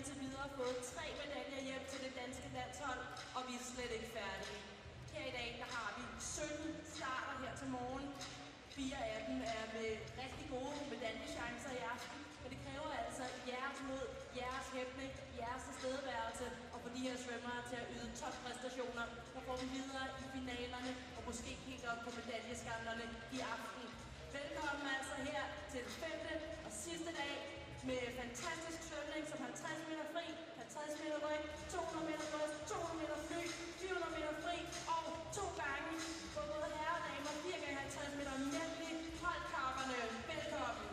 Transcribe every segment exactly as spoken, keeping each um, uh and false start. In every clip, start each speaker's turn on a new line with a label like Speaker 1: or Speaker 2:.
Speaker 1: indtil videre fået tre medaljer hjem til det danske landshold, og vi er slet ikke færdige. Her i dag der har vi sytten starter her til morgen. Fire af dem er med rigtig gode medaljeschancer i aften, men det kræver altså jeres mod, jeres hæftning, jeres tilstedeværelse og for de her svømmere til at yde toppræstationer, der får dem videre i finalerne og måske helt op på medaljeskanderne i aften. Velkommen altså her til den femte og sidste dag med fantastisk svømning som halvtreds meter fri, halvtreds meter ryg, to hundrede meter bryst, to hundrede meter fly, fire hundrede meter fri og to gange på både herre og damer, fire gange halvtreds meter medley. Hold kapperne. Velkommen.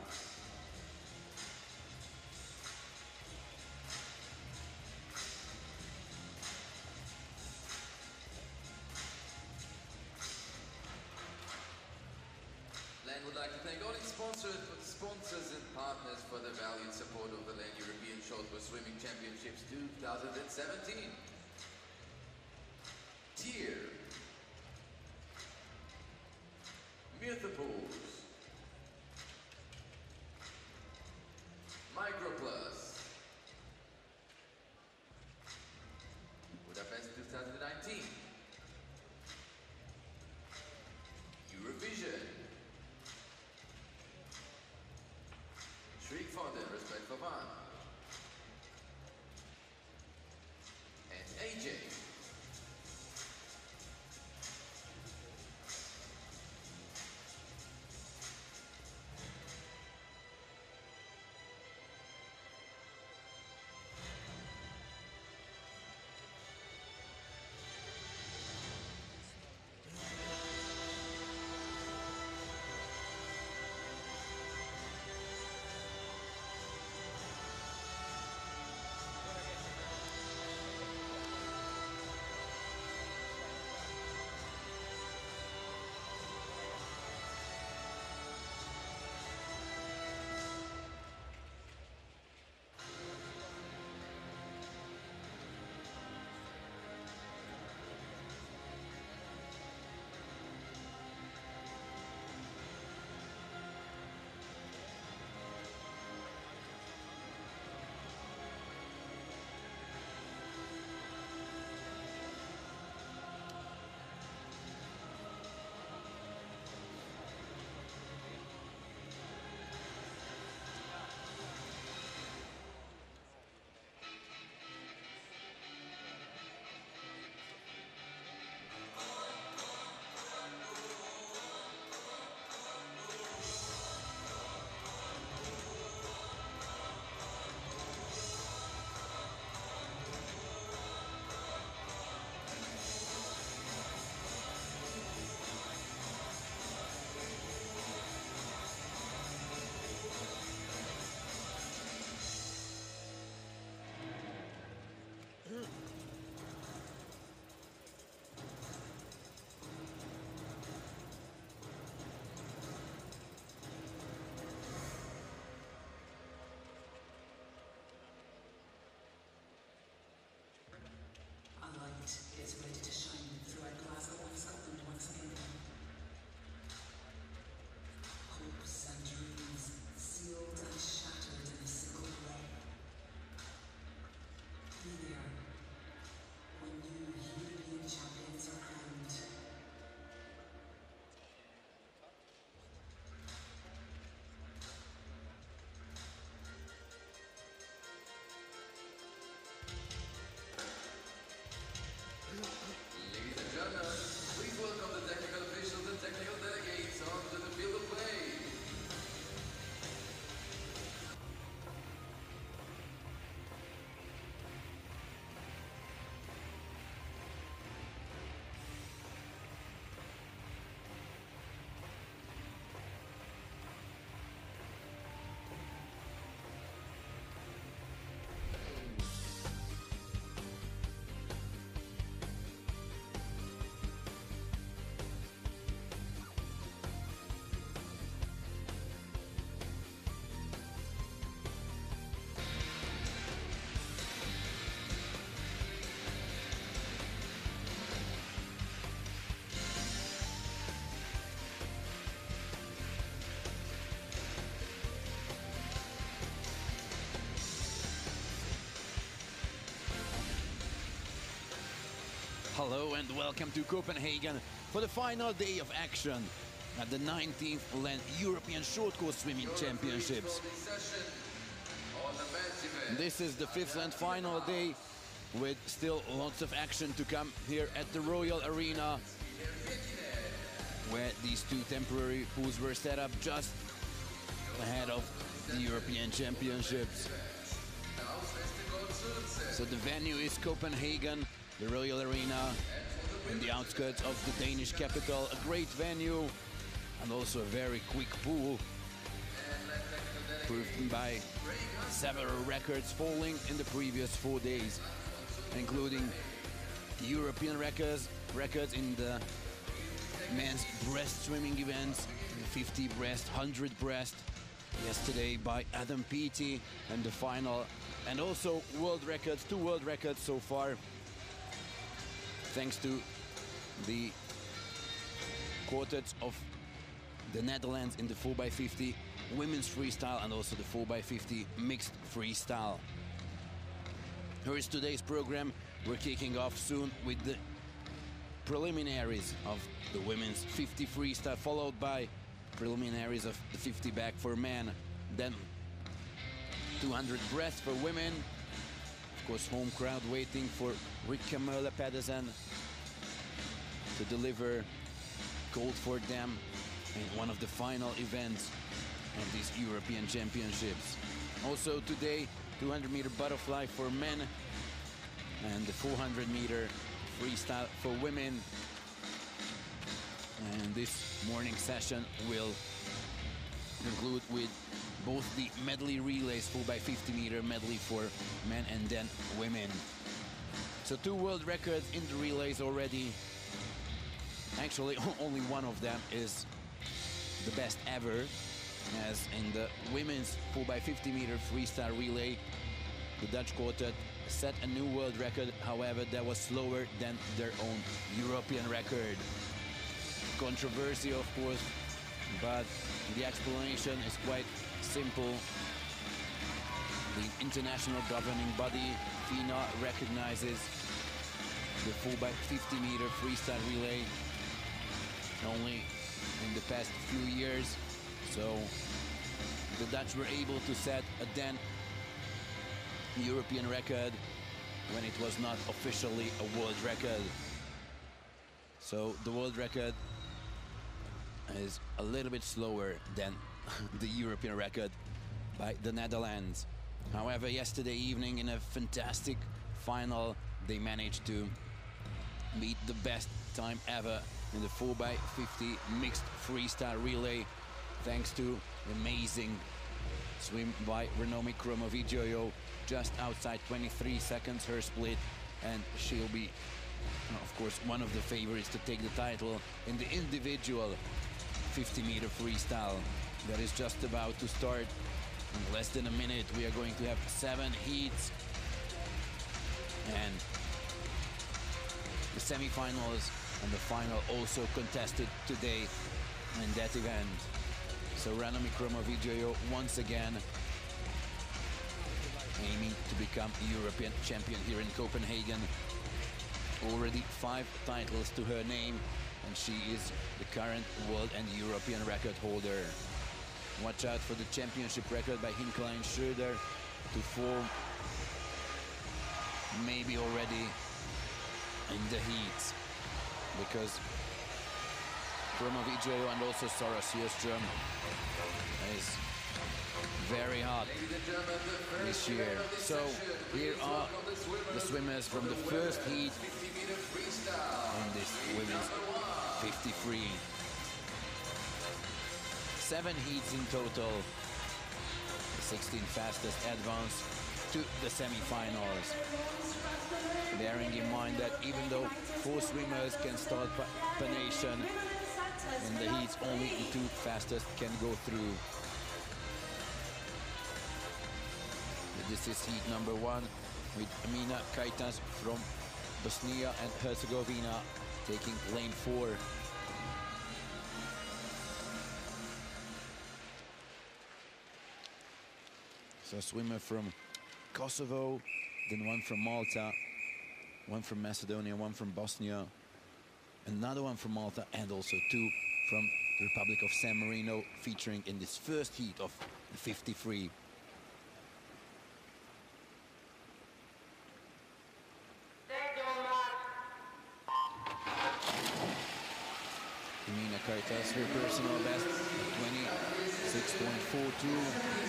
Speaker 2: Lane would like to thank all its sponsors, sponsors and partners for the valued support of the Lane European Shortboard Swimming Championships twenty seventeen. Tier, Mythopools, Microplus, Budapest twenty nineteen, Eurovision, Shriek Fountain, Respect for Fun, and A J.
Speaker 3: Hello and welcome to Copenhagen for the final day of action at the nineteenth Land European Short Course Swimming Championships. This is the fifth and final day with still lots of action to come here at the Royal Arena, where these two temporary pools were set up just ahead of the European Championships. So the venue is Copenhagen, the Royal Arena, in the outskirts of the Danish capital. A great venue and also a very quick pool, proven by several records falling in the previous four days, including European records, records in the men's breast swimming events, fifty breast, one hundred breast, yesterday by Adam Peaty, and the final, and also world records, two world records so far, thanks to the quartets of the Netherlands in the four by fifty women's freestyle and also the four by fifty mixed freestyle. Here is today's program. We're kicking off soon with the preliminaries of the women's fifty freestyle, followed by preliminaries of the fifty back for men, then two hundred breast for women. Of course, home crowd waiting for Rikke Møller Pedersen to deliver gold for them in one of the final events of these European Championships. Also today, two hundred meter butterfly for men and the four hundred meter freestyle for women. And this morning session will conclude with both the medley relays, four by fifty meter medley for men and then women. So two world records in the relays already. Actually, only one of them is the best ever, as in the women's four by fifty meter freestyle relay, the Dutch quartet set a new world record. However, that was slower than their own European record. Controversy, of course, but the explanation is quite simple. The international governing body, FINA, recognizes the four by fifty meter freestyle relay only in the past few years. So the Dutch were able to set a then European record when it was not officially a world record. So the world record is a little bit slower than the European record by the Netherlands. However, yesterday evening in a fantastic final, they managed to meet the best time ever in the four by fifty mixed freestyle relay, thanks to amazing swim by Ranomi Kromowidjojo, just outside twenty-three seconds her split, and she'll be, of course, one of the favorites to take the title in the individual fifty meter freestyle that is just about to start. In less than a minute, we are going to have seven heats, and the semi-finals and the final also contested today in that event. So Ranomi Kromowidjojo once again aiming to become European champion here in Copenhagen. Already five titles to her name, and she is the current world and European record holder. Watch out for the championship record by Hinklein Schröder to form maybe already in the heats, because Kromowidjojo and also Sara Sjöström is very hot this year. So here are the swimmers from the first heat in this women's fifty-three. Seven heats in total. The sixteen fastest advance to the semi-finals. Bearing in mind that even though four swimmers can start panation, in the heats only the two fastest can go through. This is heat number one, with Amina Kaitas from Bosnia and Herzegovina taking lane four. So a swimmer from Kosovo, then one from Malta, one from Macedonia, one from Bosnia, another one from Malta, and also two from the Republic of San Marino, featuring in this first heat of the fifty-three. Emina Kaitas, her personal best, twenty-six point four two.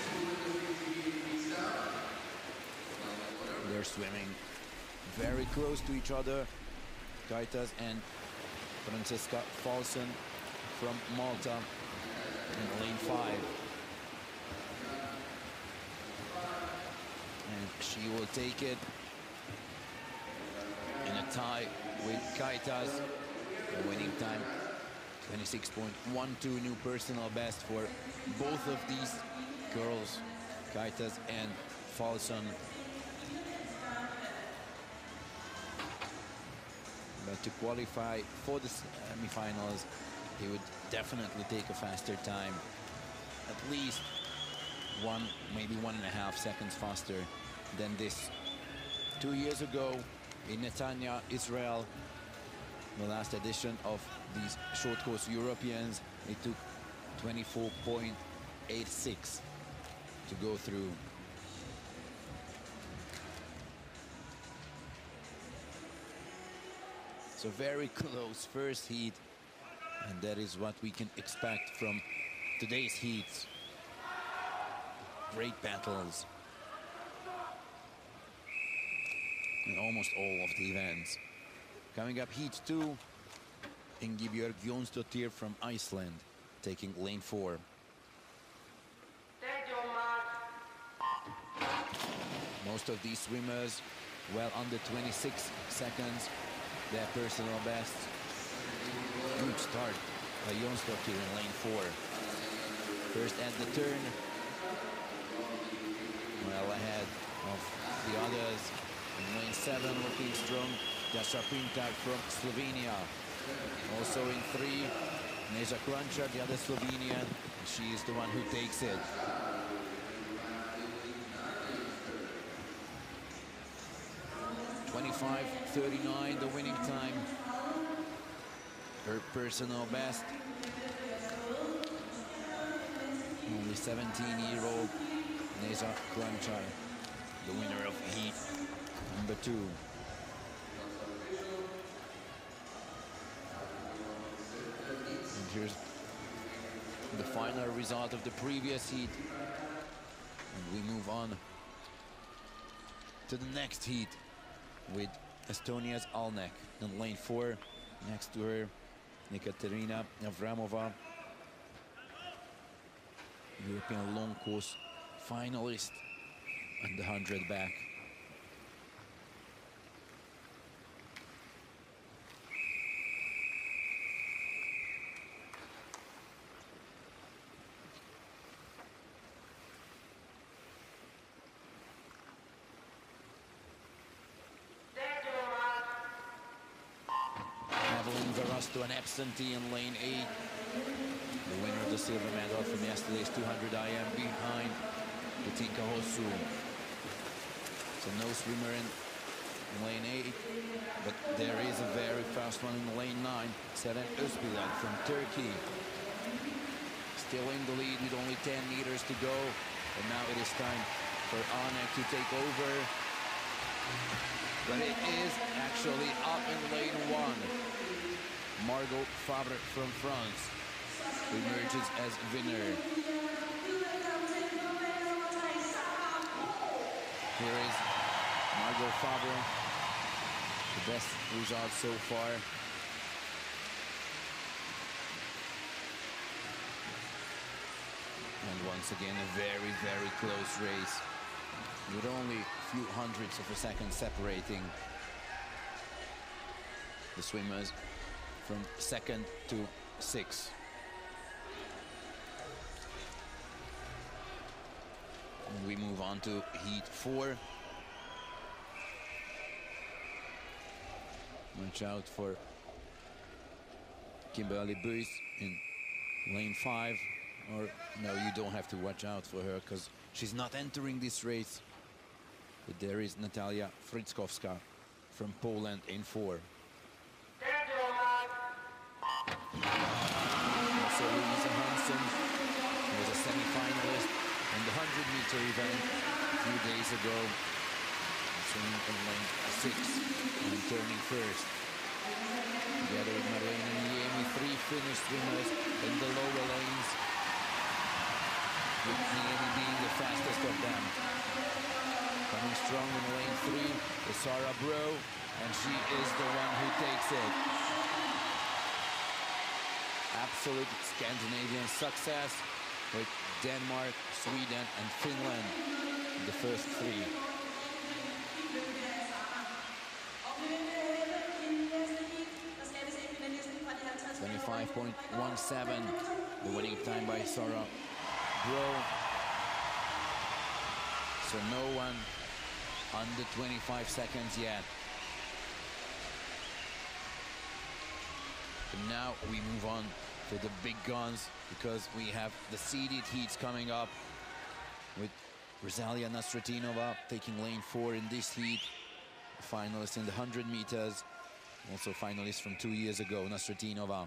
Speaker 3: They're swimming very close to each other. Kaitas and Francesca Falson from Malta in lane five. And she will take it in a tie with Kaitas. The winning time, twenty-six point one two, new personal best for both of these girls, Kaitas and Falson. But to qualify for the semi-finals, he would definitely take a faster time, at least one, maybe one and a half seconds faster than this. Two years ago in Netanya, Israel, the last edition of these short course Europeans, it took twenty-four point eight six to go through. So very close first heat, and that is what we can expect from today's heats. Great battles in almost all of the events. Coming up, heat two, Ingibjörg Jonsdottir from Iceland, taking lane four. Most of these swimmers well under twenty-six seconds. Their personal best. Good start by Jonsdottir in lane four. First at the turn, well ahead of the others. In lane seven, looking strong, Dasha Pintar from Slovenia. Also in three, Neža Klančar, the other Slovenian. She is the one who takes it. twenty-five thirty-nine, the winning time. Her personal best. Only seventeen-year-old Neža Klančar, the winner of heat number two. And here's the final result of the previous heat. And we move on to the next heat with Estonia's Alnek in lane four. Next to her, Ekaterina Avramova, European long course finalist and the hundred back. To an absentee in lane eight. The winner of the silver medal from yesterday's two hundred I M behind Katinka Hosszu. So no swimmer in lane eight, but there is a very fast one in lane nine. Seren Özbilek from Turkey. Still in the lead with only ten meters to go. And now it is time for Alnek to take over. But it is actually up in lane one. Margot Fabre from France emerges as winner. Here is Margot Fabre, the best result so far. And once again, a very, very close race, with only a few hundredths of a second separating the swimmers from second to sixth. And we move on to heat four. Watch out for Kimberly Buys in lane five. Or no, you don't have to watch out for her because she's not entering this race. But there is Natalia Fritskovska from Poland in four. Also Louisa Hansen was a semi-finalist in the one hundred meter event a few days ago, swimming in lane six and turning first. Together with Marlene Niemi, three Finnish swimmers in the lower lanes, with Niemi being the fastest of them. Coming strong in lane three is Sara Bro, and she is the one who takes it. Absolute Scandinavian success with Denmark, Sweden and Finland in the first three. twenty-five point one seven, the winning time by Sara Bro. So no one under twenty-five seconds yet. And now we move on to the big guns, because we have the seeded heats coming up with Rosalia Nastratínova taking lane four in this heat, a finalist in the one hundred meters, also finalist from two years ago, Nastratínova.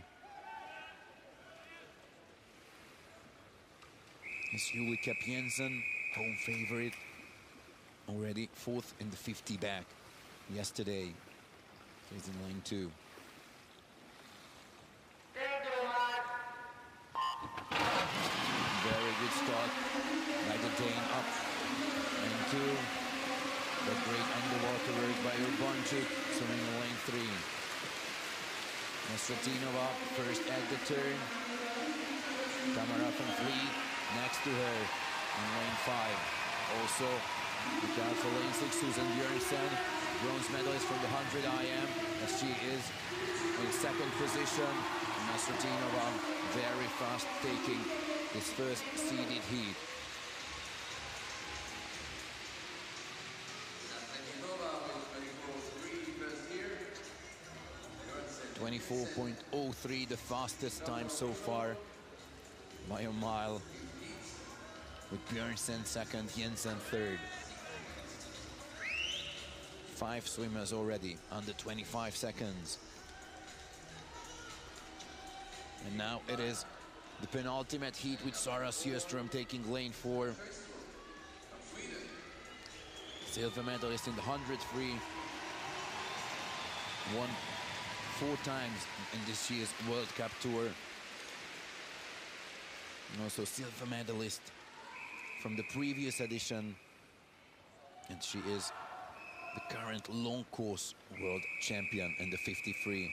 Speaker 3: It's Julie Kep Jensen, home favorite, already fourth in the fifty back yesterday. She's in lane two. Very good start by the Dane up lane two. But great underwater work by Urbanchuk, swimming in lane three. Nastratínova first at the turn. Tamara van Vliet next to her in lane five. Also, look out for lane six, Susan Björnsen, bronze medalist from the one hundred I M, as she is in second position. Nastratínova very fast, taking his first seeded heat. twenty-four point oh three, the fastest time so far by a mile, with Björnsen second, Jensen third. Five swimmers already under twenty-five seconds. And now it is the penultimate heat with Sara Sjöström taking lane four. Silver medalist in the one hundred free. Won four times in this year's World Cup Tour. And also silver medalist from the previous edition. And she is the current long course world champion in the fifty-three.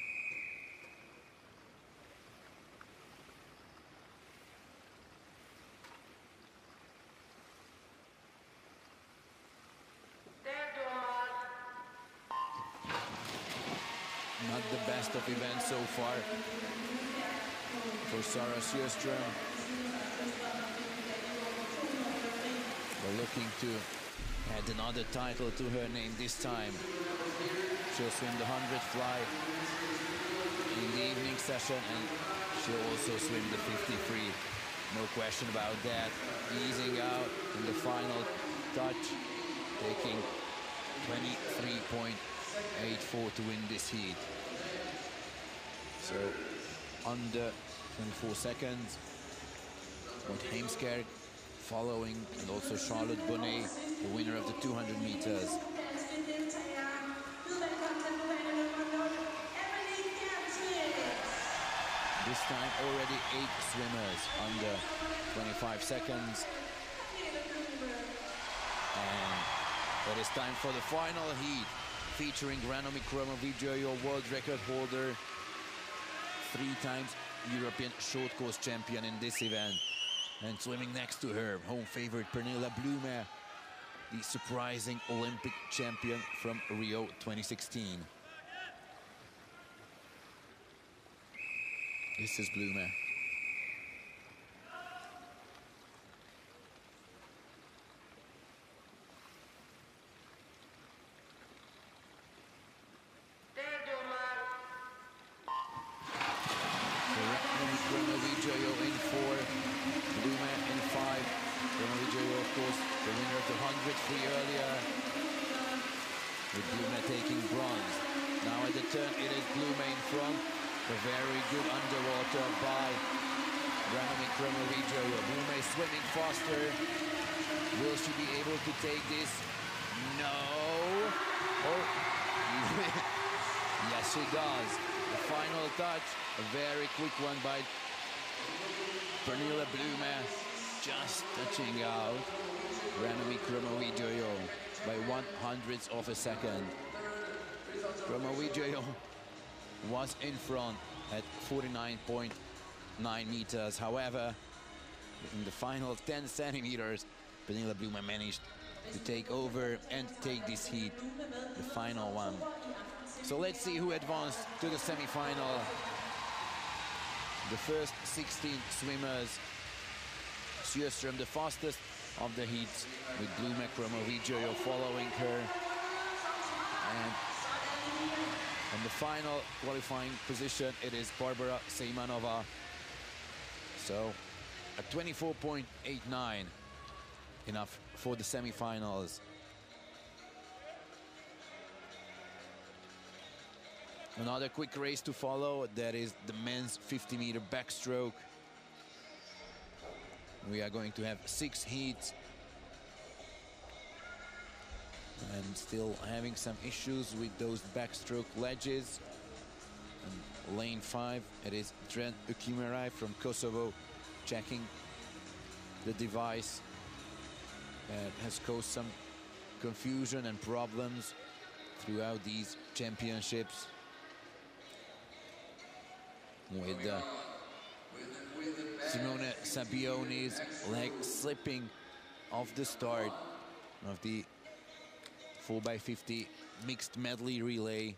Speaker 3: Not the best of events so far for Sara Sjöström. We're looking to add another title to her name this time. She'll swim the one hundred fly in the evening session, and she'll also swim the fifty-three. No question about that. Easing out in the final touch, taking twenty-three point eight four to win this heat. So under twenty-four seconds. With Heemskerk following, and also Charlotte Bonnet, the winner of the two hundred meters. This time already eight swimmers under twenty-five seconds. And it is time for the final heat, featuring Ranomi Kromowidjojo, world record holder, three times European short course champion in this event. And swimming next to her, home favorite Pernilla Blume, the surprising Olympic champion from Rio twenty sixteen. This is Blume. with Blume taking bronze. Now at the turn, it is Blume in front. A very good underwater by Radomír Krmowidjojo. Blume swimming faster. Will she be able to take this? No. Oh. Yes, she does. The final touch, a very quick one by Pernille Blume, just touching out Radomír Krmowidjojo by one hundredths of a second. Krmowidjojo was in front at forty-nine point nine meters. However, in the final ten centimeters, Pernille Blume managed to take over and take this heat, the final one. So let's see who advanced to the semi-final. The first sixteen swimmers. Sjöström, the fastest of the heats, with Blume, Krmowidjojo following her. And in the final qualifying position, it is Barbara Sejmanova. So a twenty-four point eight nine, enough for the semi-finals. Another quick race to follow, that is the men's fifty meter backstroke. We are going to have six heats. And still having some issues with those backstroke ledges. In lane five, it is Dren Ukimerai from Kosovo checking the device. That has caused some confusion and problems throughout these championships. With uh, Simone Sabbione's leg slipping off the start of the four by fifty mixed medley relay.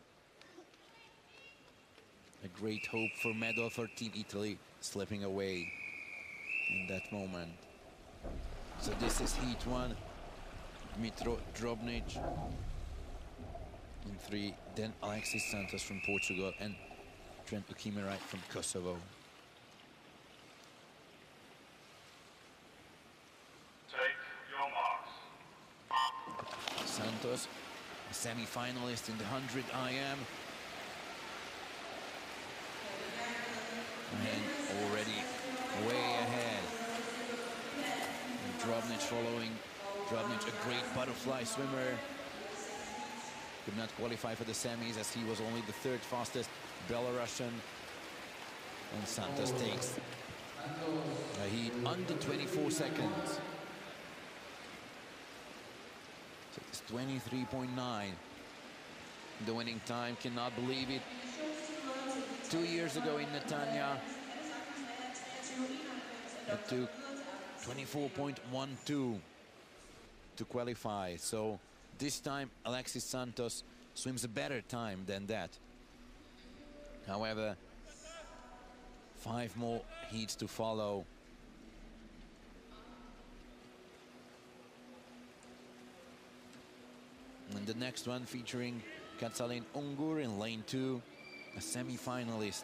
Speaker 3: A great hope for medal for Team Italy slipping away in that moment. So this is heat one. Dmitro Drobnic in three, then Alexis Santos from Portugal and Dren Ukimerai from Kosovo.
Speaker 4: Take your marks.
Speaker 3: Santos, a semi-finalist in the one hundred I M. And already way ahead. And Drobnic following. Drobnic, a great butterfly swimmer. Could not qualify for the semis as he was only the third fastest Belarusian. And Santos takes a heat under twenty-four seconds. So it's twenty-three point nine. The winning time, cannot believe it. Two years ago in Netanya, it took twenty-four point one two to qualify. So this time Alexis Santos swims a better time than that. However, five more heats to follow. And the next one featuring Katalin Ungur in lane two, a semi-finalist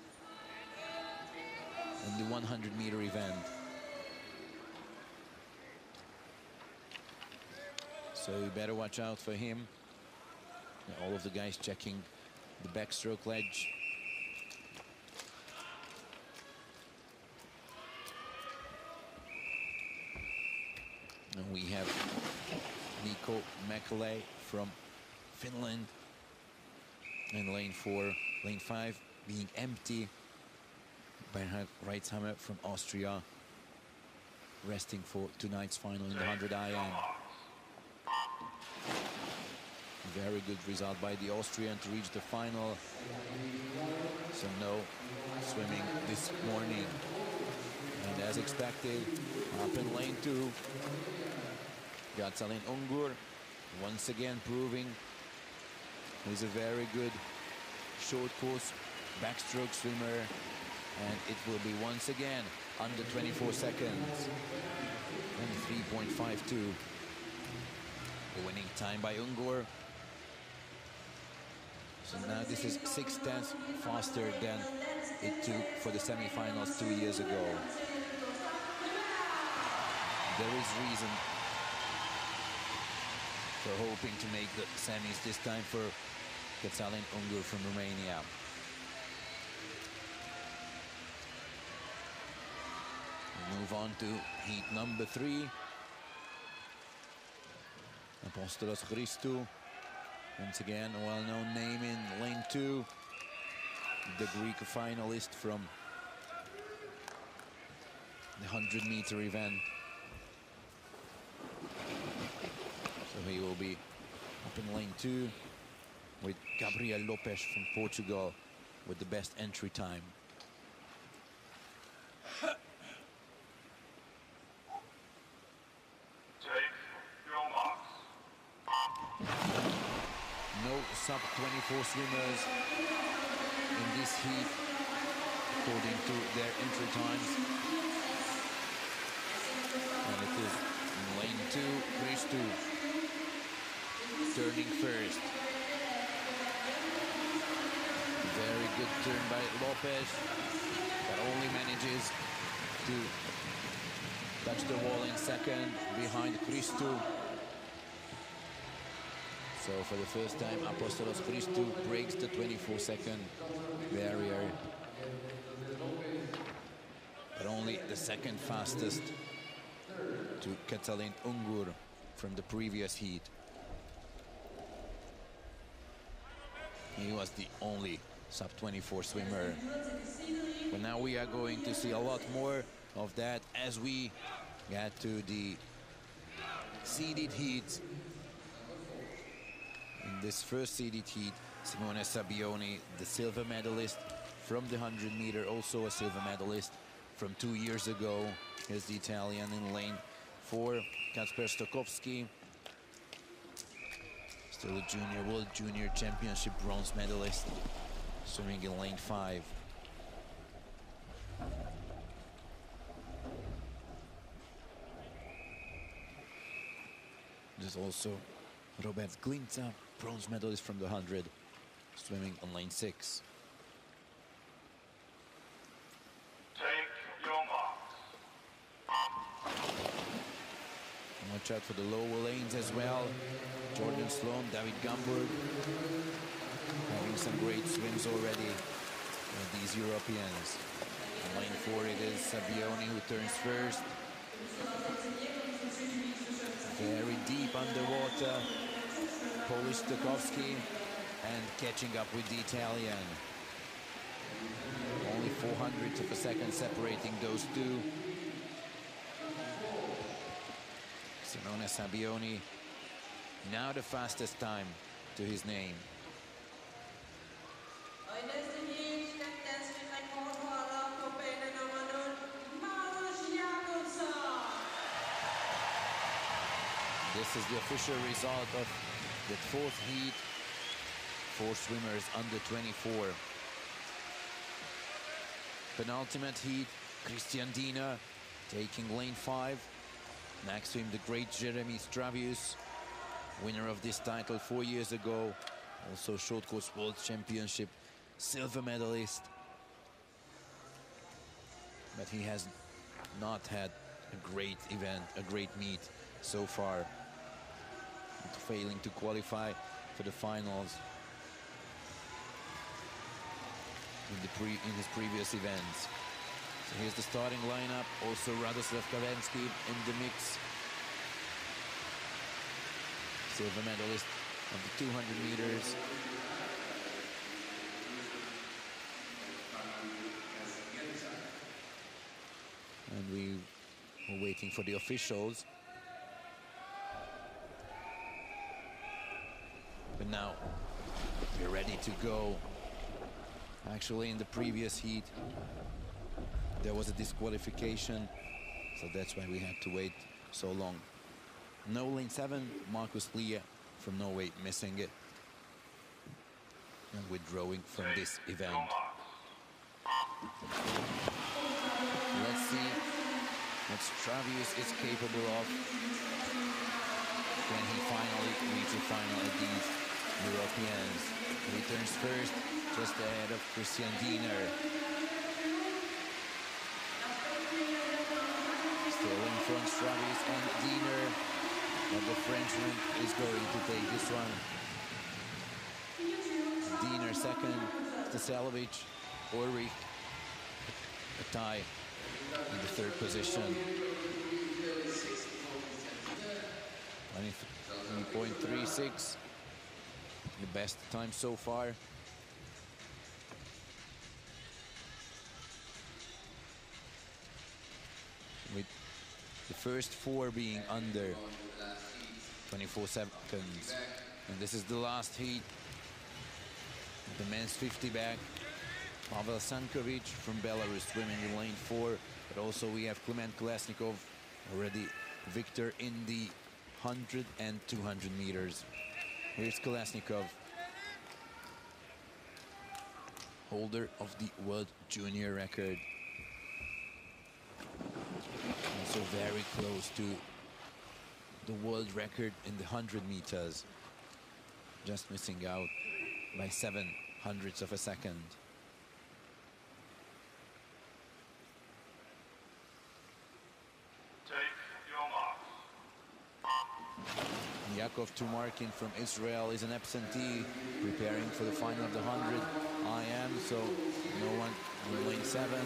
Speaker 3: in the one hundred meter event. So you better watch out for him. All of the guys checking the backstroke ledge. And we have Nico Mäkelä from Finland in lane four, lane five being empty. Bernhard Reitzhammer from Austria resting for tonight's final in the one hundred I M. Very good result by the Austrian to reach the final. So no swimming this morning. And as expected, up in lane two, Katalin Ungur once again proving he's a very good short course backstroke swimmer, and it will be once again under twenty-four seconds, twenty-three point five two. The winning time by Ungur. So now this is six tenths faster than it took for the semifinals two years ago. There is reason So hoping to make the semis this time for Cătălin Ungur from Romania. We move on to heat number three. Apostolos Christou, once again a well-known name in lane two. The Greek finalist from the hundred meter event. So he will be up in lane two with Gabriel Lopes from Portugal with the best entry time.
Speaker 4: Take your marks.
Speaker 3: No sub twenty-four swimmers in this heat according to their entry times. And it is in lane two, Christou turning first. Very good turn by Lopes, but only manages to touch the wall in second behind Christou. So for the first time, Apostolos Christou breaks the twenty-four second barrier. But only the second fastest to Cătălin Ungur from the previous heat. He was the only sub twenty-four swimmer. But now we are going to see a lot more of that as we get to the seeded heats. In this first seeded heat, Simone Sabbioni, the silver medalist from the hundred meter, also a silver medalist from two years ago. Here's the Italian in lane four, Kacper Stokowski. Still a junior, World Junior Championship bronze medalist, swimming in lane five. There's also Robert Glinta, bronze medalist from the hundred, swimming on lane six.
Speaker 4: Take your marks.
Speaker 3: Watch out for the lower lanes as well. Jordan Sloan, David Gamburg, having some great swims already with these Europeans. On lane four it is Sabbioni who turns first. Very deep underwater, Polish Stokowski, and catching up with the Italian. Only four hundredths of a second separating those two. Simone Sabbioni, now the fastest time to his name. This is the official result of the fourth heat for swimmers under twenty-four. Penultimate heat, Christian Diener taking lane five. Next to him, the great Jeremy Stravius, winner of this title four years ago. Also short course world championship silver medalist. But he has not had a great event, a great meet so far, failing to qualify for the finals in, the pre in his previous events. So here's the starting lineup. Also Radoslav Kavensky in the mix. Silver medalist of the two hundred meters. And we were waiting for the officials. But now we're ready to go. Actually, in the previous heat, there was a disqualification, so that's why we had to wait so long. No lane seven, Markus Lie from Norway missing it and withdrawing from this event. Let's see what Stravius is capable of. Can he finally reach a final at these Europeans? He turns first, just ahead of Christian Diener. Still in front, Stravius and Diener. But the Frenchman is going to take this one. Diener second, Stasalovic, Ulrich, a tie in the third position. twenty-three point three six, the best time so far. With the first four being under twenty-four seconds. And this is the last heat. The men's fifty back. Pavel Sankovic from Belarus swimming in lane four. But also we have Klement Kolesnikov, already victor in the one hundred and two hundred meters. Here's Kolesnikov, holder of the world junior record. Also very close to the world record in the one hundred meters. Just missing out by seven hundredths of a second. Yakov Tumarkin from Israel is an absentee, preparing for the final of the one hundred. I am, so no one in lane seven.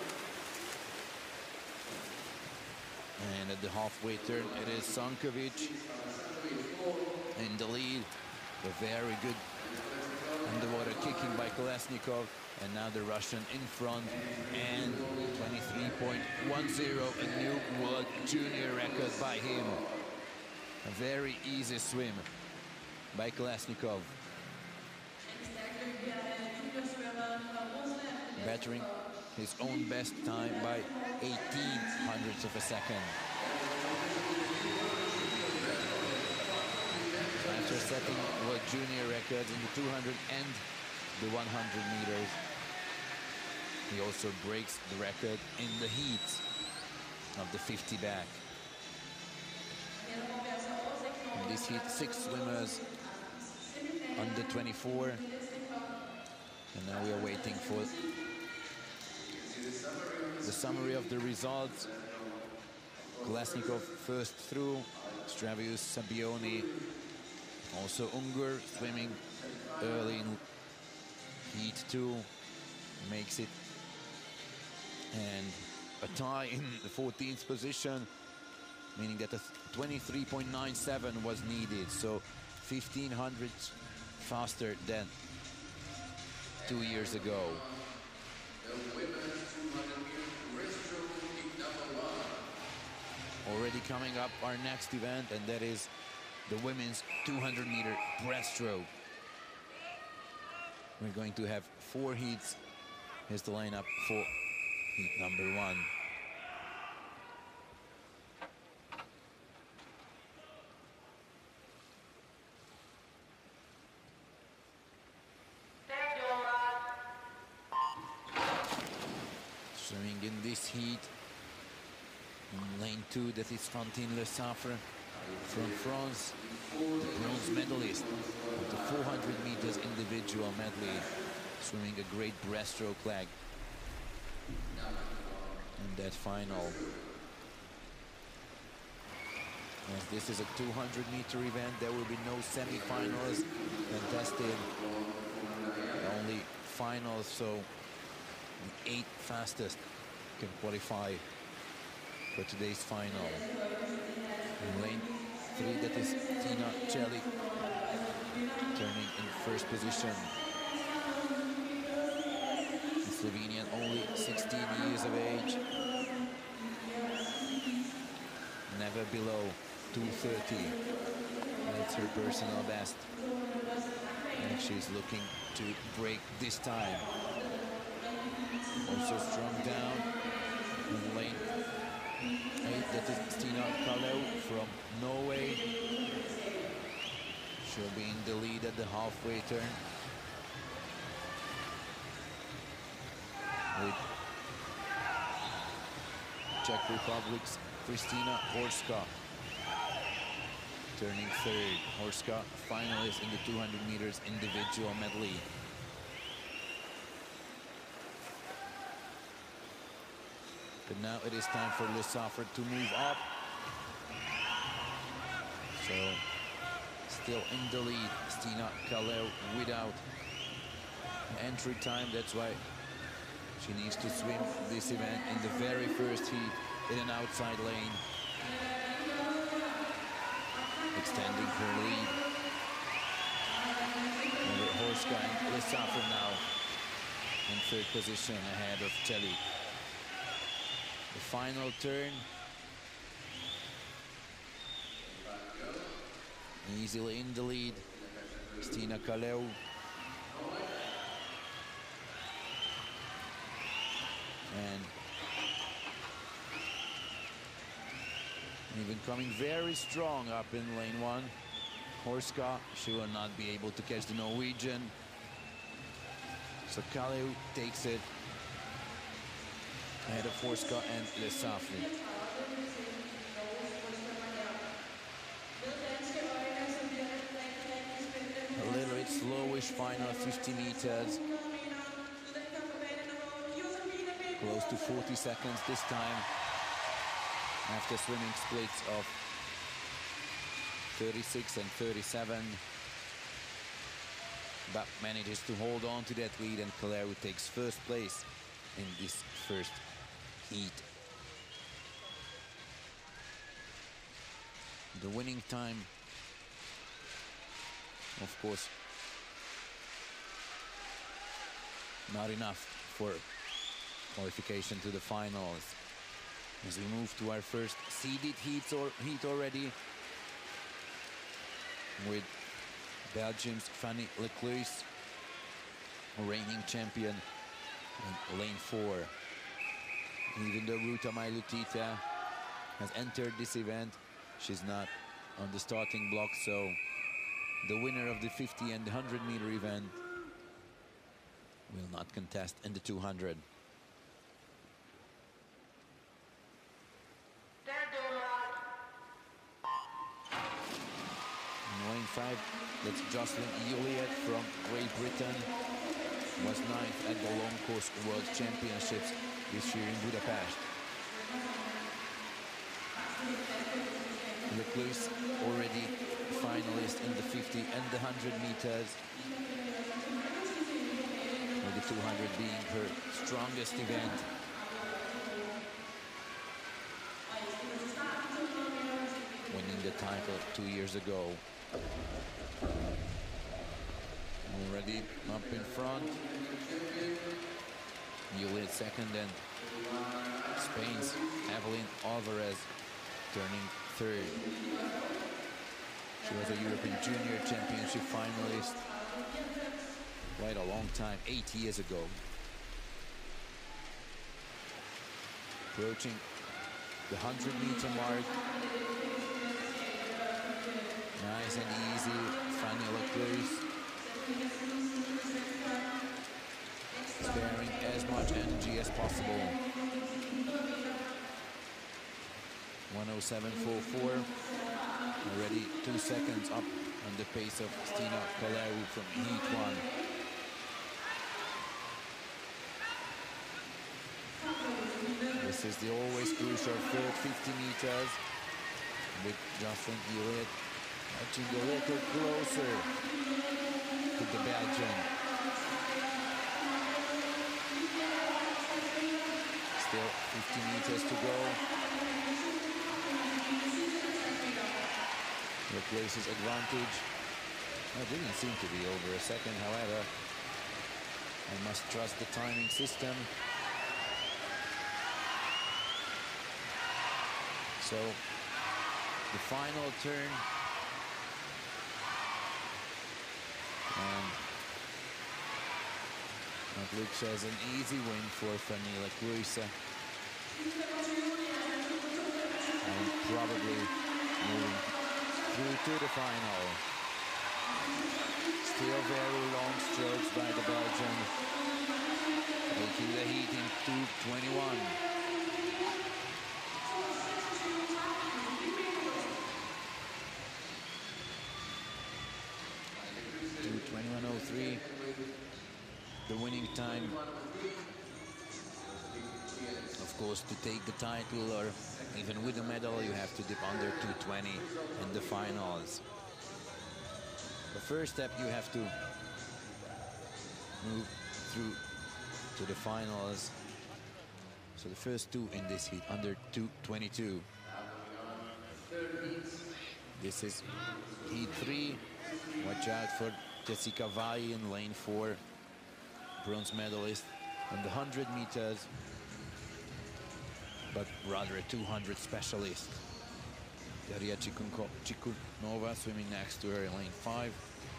Speaker 3: And at the halfway turn, it is Sankovic in the lead. A very good underwater kicking by Kolesnikov. And now the Russian in front, and twenty-three point one zero, a new world junior record by him. A very easy swim by Kolesnikov. Bettering his own best time by eighteen hundredths of a second. After setting world junior records in the two hundred and the one hundred meters, he also breaks the record in the heat of the fifty back. In this heat, six swimmers under twenty-four, and now we are waiting for the summary of the results. Kolesnikov first through, Stravius, Sabioni, also Ungur swimming early in heat two, makes it, and a tie in the fourteenth position, meaning that a twenty-three point nine seven was needed, so fifteen hundredths faster than two years ago. Already coming up our next event, and that is the women's two hundred meter breaststroke. We're going to have four heats. Here's the lineup for heat number one. Swimming in this heat, in lane two, that is Fantine Le Saffre from France, the bronze medalist of the four hundred meters individual medley, swimming a great breaststroke leg in that final. As this is a two hundred meter event, there will be no semi-finals contested, only finals, so the eight fastest can qualify for today's final. In lane three, that is Tina Celik, turning in first position. The Slovenian, only sixteen years of age, never below two thirty. That's her personal best, and she's looking to break this time. Also strong down in lane eight, that is Stina Kalau from Norway. She'll be in the lead at the halfway turn, with Czech Republic's Kristina Horska turning third. Horska, finalist in the two hundred meters individual medley. But now it is time for Le Saffre to move up. So still in the lead, Stina Kaleu without entry time. That's why she needs to swim this event in the very first heat in an outside lane, extending her lead over Horska and Lisaffer now in third position ahead of Telly. The final turn. Easily in the lead, Stina Kaleu. And even coming very strong up in lane one, Horska. She will not be able to catch the Norwegian. So Kaleu takes it ahead of Horska and Lisaffer. A little bit slowish final fifty meters. Close to forty seconds this time, after swimming splits of thirty-six and thirty-seven. But manages to hold on to that lead, and Kaleu takes first place in this first heat. The winning time, of course, not enough for qualification to the finals. As we move to our first seeded heats or heat already, with Belgium's Fanny Lecluis, reigning champion, in lane four. Even though Ruta Mailutita has entered this event, she's not on the starting block, so the winner of the fifty and the one hundred meter event will not contest in the two hundred. In lane five, that's Jocelyn Elliott from Great Britain. Was ninth at the Long Course World Championships this year in Budapest. Lecluis already finalist in the fifty and the one hundred meters, with the two hundred being her strongest event. Winning the title two years ago. Already up in front. Elliott second, and Spain's Evelyn Alvarez turning third. She was a European Junior Championship finalist quite a long time, eight years ago. Approaching the one hundred meter mark. Nice and easy, Fanny Lecluis. Sparing as much energy as possible. one oh seven point four four. Already two seconds up on the pace of Stina Kaleu from heat one. This is the always crucial third fifty meters, with Jocelyn Elliott edging a little closer to the Belgian. Still fifty meters to go. Replaces advantage. It didn't seem to be over a second, however. I must trust the timing system. So, the final turn. And it looks as an easy win for Fanny Lecluis. And probably moving through to the final. Still very long strokes by the Belgian, taking the heat in two twenty-one. two twenty-one oh three, the winning time. Of course, to take the title or even with a medal, you have to dip under two twenty in the finals. The first step, you have to move through to the finals. So the first two in this heat, under two twenty-two. This is heat three. Watch out for Jessica Vai in lane four, bronze medalist on the one hundred meters, but rather a two hundred specialist. Daria Chikunko- Chikunova swimming next to her in lane five.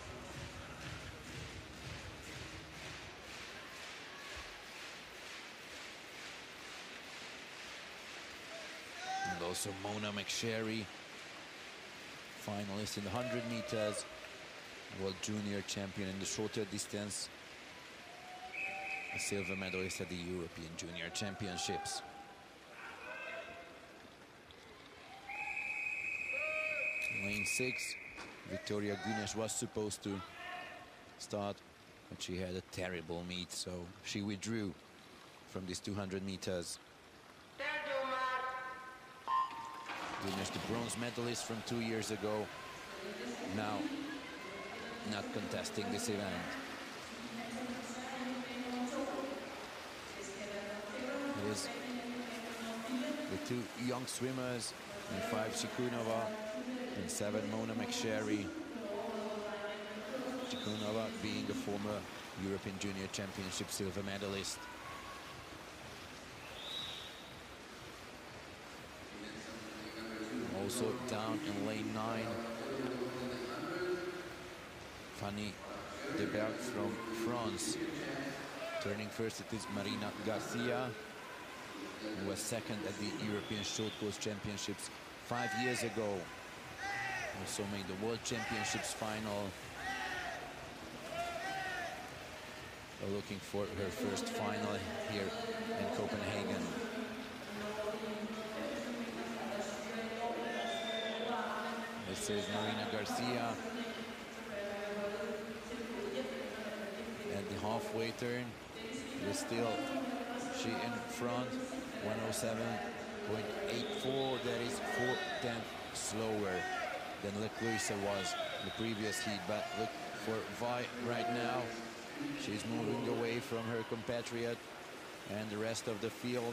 Speaker 3: And also Mona McSherry, finalist in the one hundred meters, world junior champion in the shorter distance, a silver medalist at the European Junior Championships. Lane six, Victoria Gunesh was supposed to start, but she had a terrible meet, so she withdrew from these two hundred meters. Gunesh, the bronze medalist from two years ago, now not contesting this event. It is the two young swimmers, in five Chikunova and seven Mona McSherry. Chikunova being a former European Junior Championship silver medalist. Also down in lane nine, Fanny Deberg from France. Turning first, it is Marina Garcia, who was second at the European Short Course Championships five years ago. Also made the World Championships final. We're looking for her first final here in Copenhagen. This is Marina Garcia. At the halfway turn, it is still she in front, one oh seven point eight four. That is four tenths slower than Lecluisa was in the previous heat. But look for Vi right now. She's moving away from her compatriot and the rest of the field.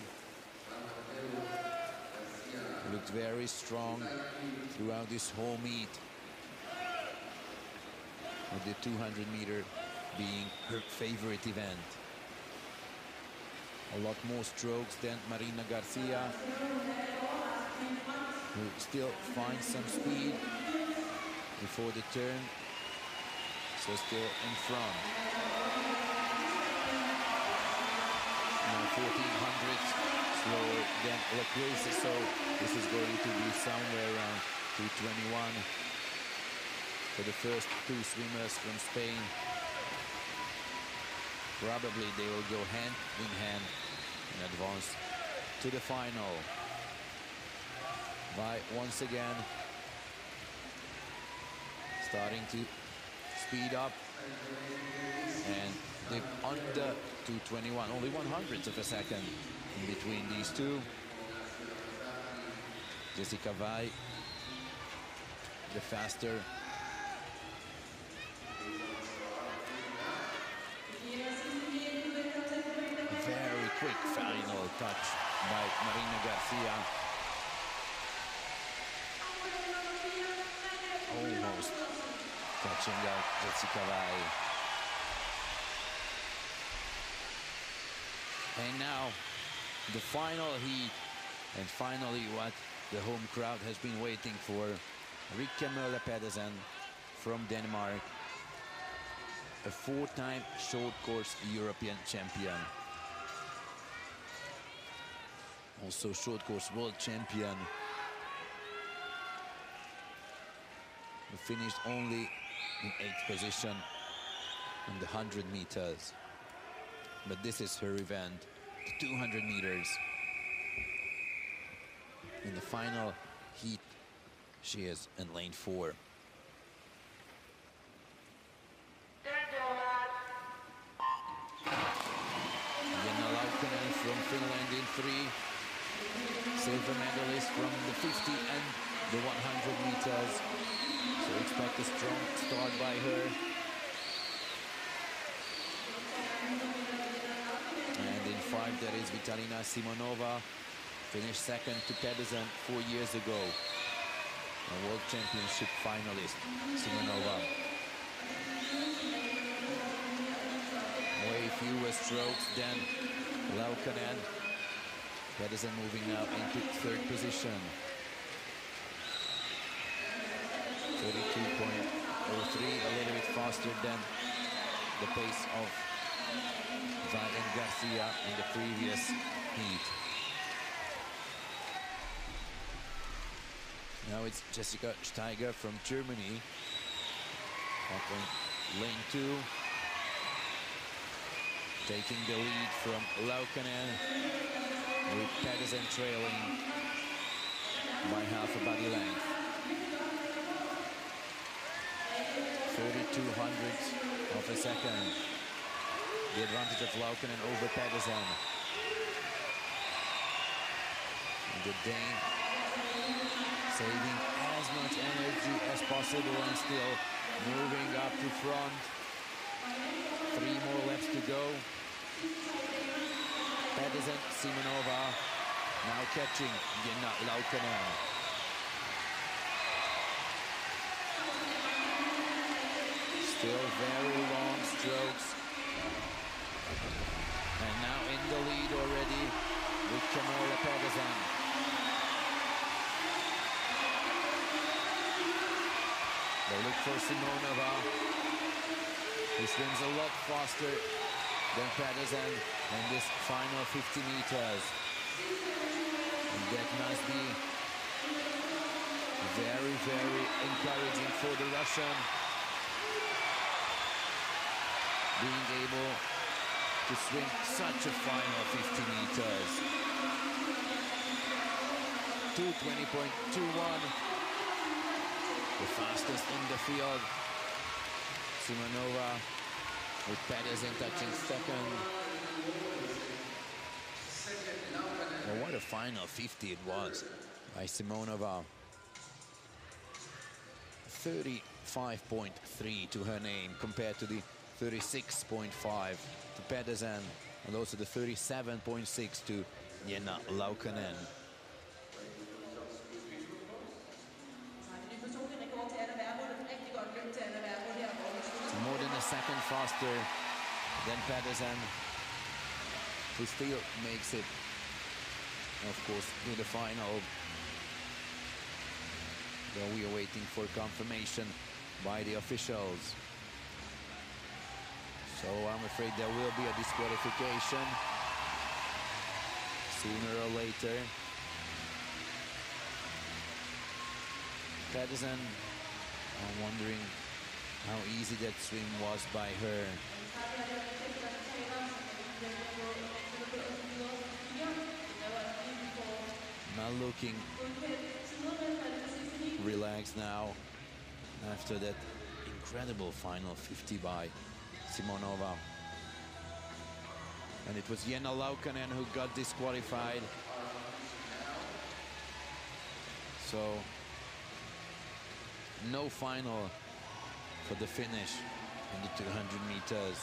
Speaker 3: Looked very strong throughout this whole meet, with the two hundred meter being her favorite event. A lot more strokes than Marina Garcia, who still finds some speed before the turn, so still in front. Now fourteen hundredths slower than Lecluisa, so this is going to be somewhere around two twenty-one for the first two swimmers from Spain. Probably they will go hand in hand and advance to the final. Vi once again starting to speed up and dip under two twenty-one, only one hundredth of a second in between these two. Jessica Vai, the faster. Very quick final touch by Marina Garcia. Almost touching out Jessica Vai. And now the final heat, and finally what the home crowd has been waiting for. Rikke Møller Pedersen from Denmark, a four-time short course European champion, also short course world champion, who finished only in eighth position in the one hundred meters. But this is her event, the two hundred meters. In the final heat, she is in lane four. Jenna Laukkanen from Finland in three silver medalists from the fifty and the one hundred meters. So expect a strong start by her. And in five, there is Vitalina Simonova, finished second to Pedersen four years ago. A World Championship finalist, Simonova. Way fewer strokes than Laukkanen. Pedersen moving now into third position. thirty-two point oh three, a little bit faster than the pace of Vai and Garcia in the previous heat. Now it's Jessica Steiger from Germany, entering lane two, taking the lead from Laukkanen, with Pedersen trailing by half a body length. thirty-two hundredths of a second, the advantage of Laukkanen over Pedersen. And the Dane saving as much energy as possible and still moving up to front. Three more laps to go. Pedersen, Simonova now catching Jenna Laukkanen. Still very long strokes. And now in the lead already with Camola Pedersen. They look for Simonova, who swims a lot faster than Pedersen in this final fifty meters. And that must be very, very encouraging for the Russian, being able to swim such a final fifty meters. two twenty point two one, the fastest in the field. Simonova with Pedersen touching second. Well, what a final fifty it was by Simonova. thirty-five point three to her name compared to the thirty-six point five to Pedersen, and also the thirty-seven point six to Jenna Laukkanen. More than a second faster than Pedersen, who still makes it, of course, to the final. Though we are waiting for confirmation by the officials. So I'm afraid there will be a disqualification sooner or later. Pedersen, I'm wondering how easy that swim was by her. Not looking relaxed now after that incredible final fifty by Simonova. And it was Jenna Laukkanen who got disqualified. So no final for the finish in the two hundred meters.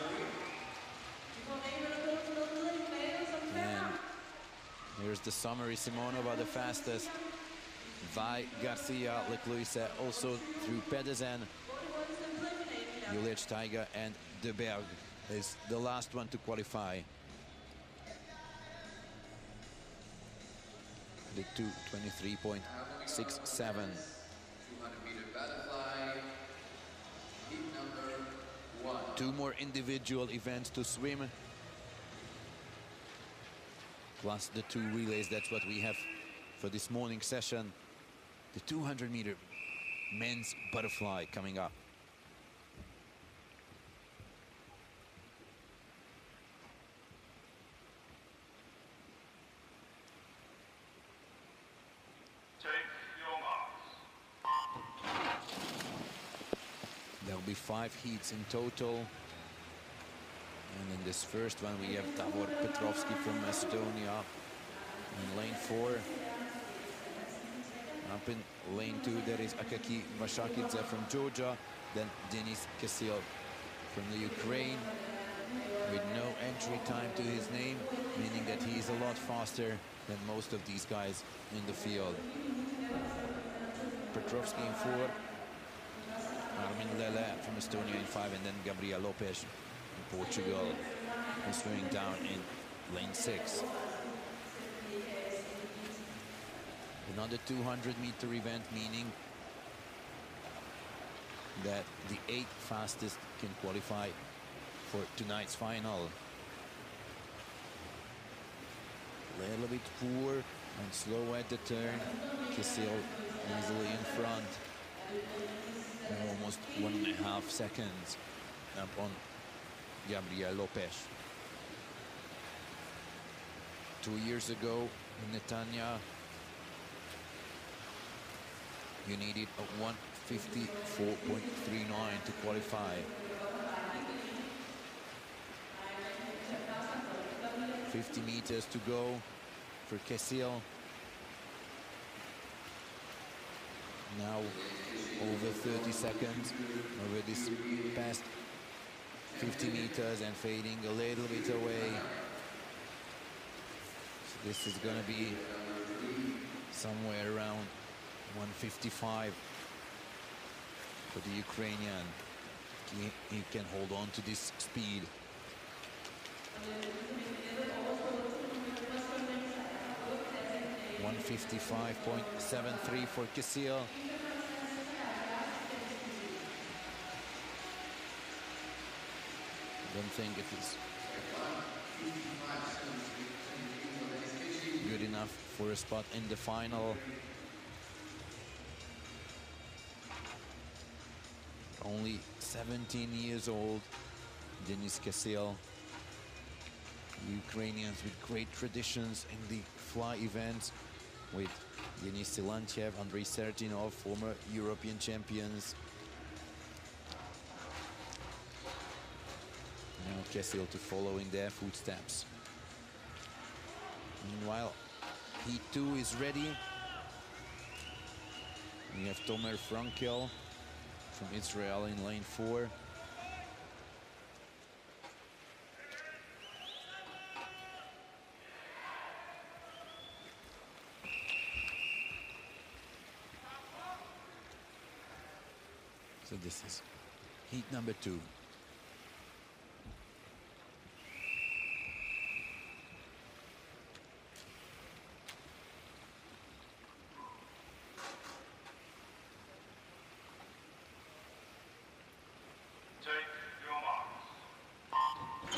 Speaker 3: And here's the summary. Simonova the fastest. Vai, Garcia, Lecluise also through Pedersen. Julia Steiger and De Berg is the last one to qualify. The two twenty-three point six seven. Two more individual events to swim, plus the two relays. That's what we have for this morning session. The two hundred meter men's butterfly coming up. There'll be five heats in total. And in this first one, we have Davor Petrovski from Estonia in lane four. Up in lane two, there is Akaki Vashakidze from Georgia, then Denis Kesil from the Ukraine, with no entry time to his name, meaning that he is a lot faster than most of these guys in the field. Petrovski in four, Armin Lele from Estonia in five, and then Gabriel Lopes in Portugal, who's swimming down in lane six. Another two hundred meter event, meaning that the eight fastest can qualify for tonight's final. A little bit poor and slow at the turn. Kesil easily in front. Almost one and a half seconds up on Gabriel Lopes. Two years ago in Netanya, you needed a one fifty-four point three nine to qualify. fifty meters to go for Kesil. Now over thirty seconds over this past fifty meters and fading a little bit away. So this is going to be somewhere around one fifty-five for the Ukrainian. He, he can hold on to this speed. one fifty-five point seven three for Kesil. Don't think it is good enough for a spot in the final. Only seventeen years old, Denis Kesil. Ukrainians with great traditions in the fly events, with Denis Silantyev, Andrei Sertinov, former European champions. Now Kesil to follow in their footsteps. Meanwhile, heat two is ready. We have Tomer Frankel from Israel in lane four. So this is heat number two.
Speaker 4: Take your marks.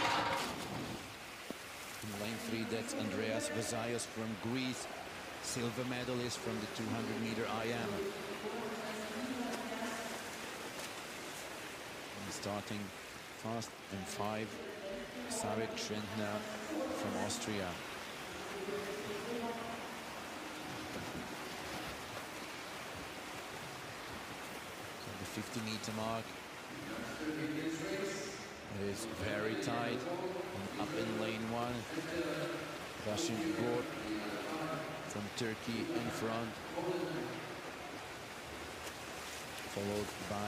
Speaker 3: In lane three, that's Andreas Vezaios from Greece, silver medalist from the two hundred meter I M. Starting fast in five, Sarek Schwendner from Austria. So the fifty meter mark, it is very tight. And up in lane one, Rashid Gor from Turkey in front, followed by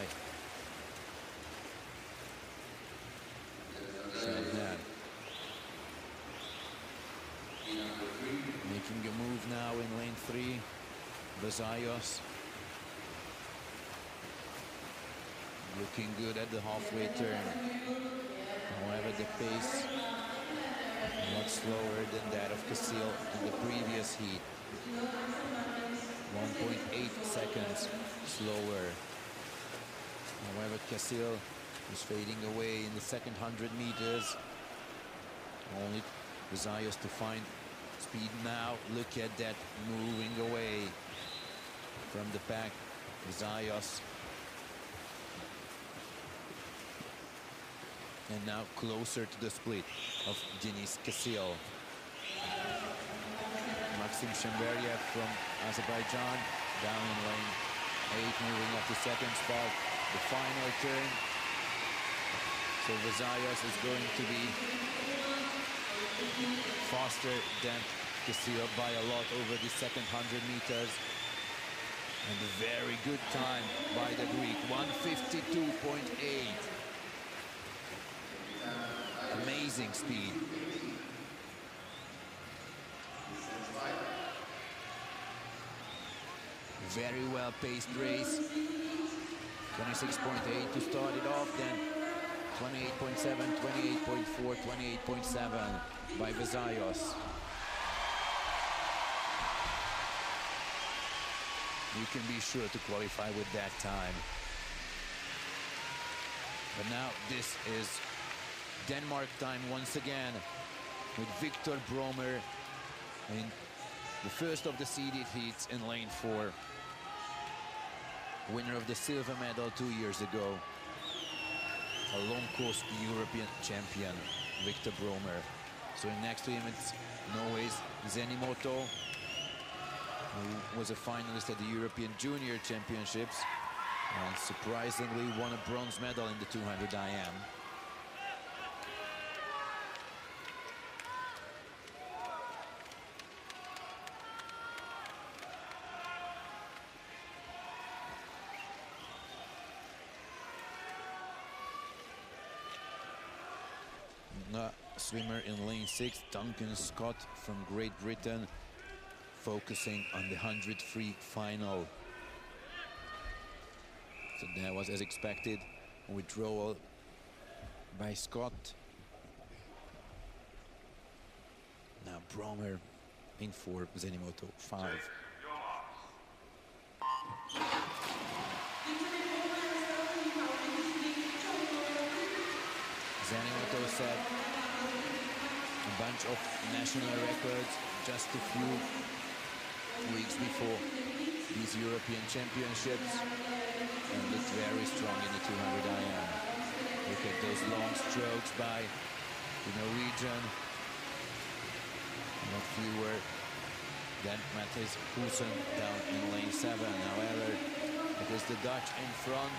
Speaker 3: Schwendner. Making a move now in lane three, Vezaios. Looking good at the halfway turn. However, the pace a lot slower than that of Kesil in the previous heat. one point eight seconds slower. However, Kesil is fading away in the second one hundred meters. Only Vezaios to find speed now. Look at that, moving away from the pack. Vezaios. And now closer to the split of Denis Kesil. Maxim Shemberiev from Azerbaijan down in lane eight, moving up to second spot. The final turn. So Vezayos is going to be faster than Castillo by a lot over the second one hundred meters. And a very good time by the Greek, one fifty-two point eight. Amazing speed. Very well paced race. twenty-six point eight to start it off, then twenty-eight point seven, twenty-eight point four, twenty-eight point seven by Vezayos. You can be sure to qualify with that time. But now this is Denmark time once again with Victor Bromer in the first of the seeded heats in lane four. Winner of the silver medal two years ago. A long course European champion, Victor Bromer. So next to him it's Norway's Zenimoto, who was a finalist at the European Junior Championships and surprisingly won a bronze medal in the two hundred I M. Uh, swimmer in lane six, Duncan Scott from Great Britain, focusing on the one hundred free final. So that was as expected, a withdrawal by Scott. Now Bromer in four, Zenimoto five. Zenimoto set a bunch of national records just a few weeks before these European Championships and looked very strong in the two hundred I M. Look at those long strokes by the Norwegian. Not fewer than Matthijs Poulsen down in lane seven. However, it is the Dutch in front.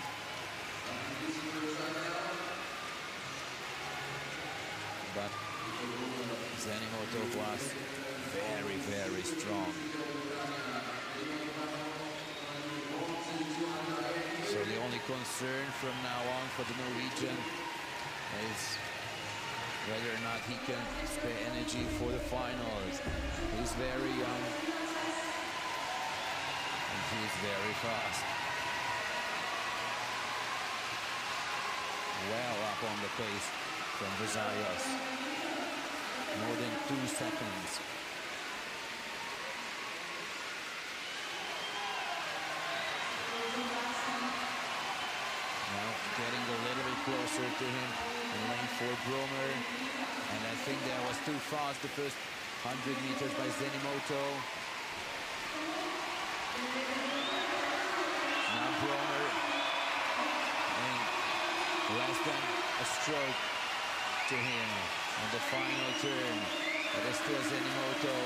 Speaker 3: But Zenimoto was very, very strong. So the only concern from now on for the Norwegian is whether or not he can spare energy for the finals. He's very young and he's very fast. Well up on the pace from Vezayos. More than two seconds. Now getting a little bit closer to him in lane four, Bromer. And I think that was too fast, the first one hundred meters by Zenimoto. Now Bromer. And less than a stroke to him on the final turn. But it's still Zenimoto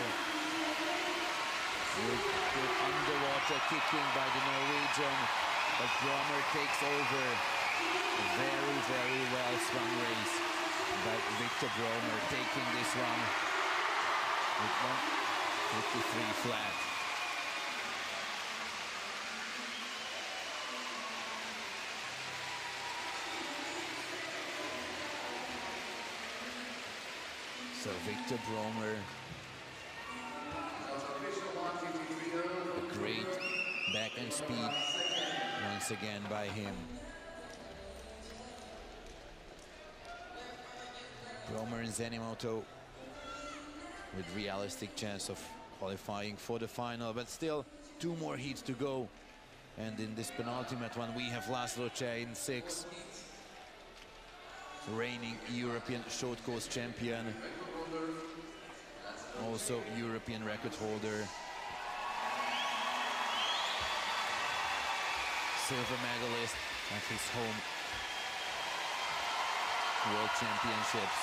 Speaker 3: with good underwater kicking by the Norwegian, but Bromer takes over. A very, very well swung race by Victor Bromer, taking this one with one fifty-three flat. So Victor Bromer, a great backhand speed once again by him. Bromer and Zenimoto with realistic chance of qualifying for the final, but still two more heats to go. And in this penultimate one we have Laszlo Cseh in six, reigning European short course champion, also European record holder, silver medalist at his home World Championships.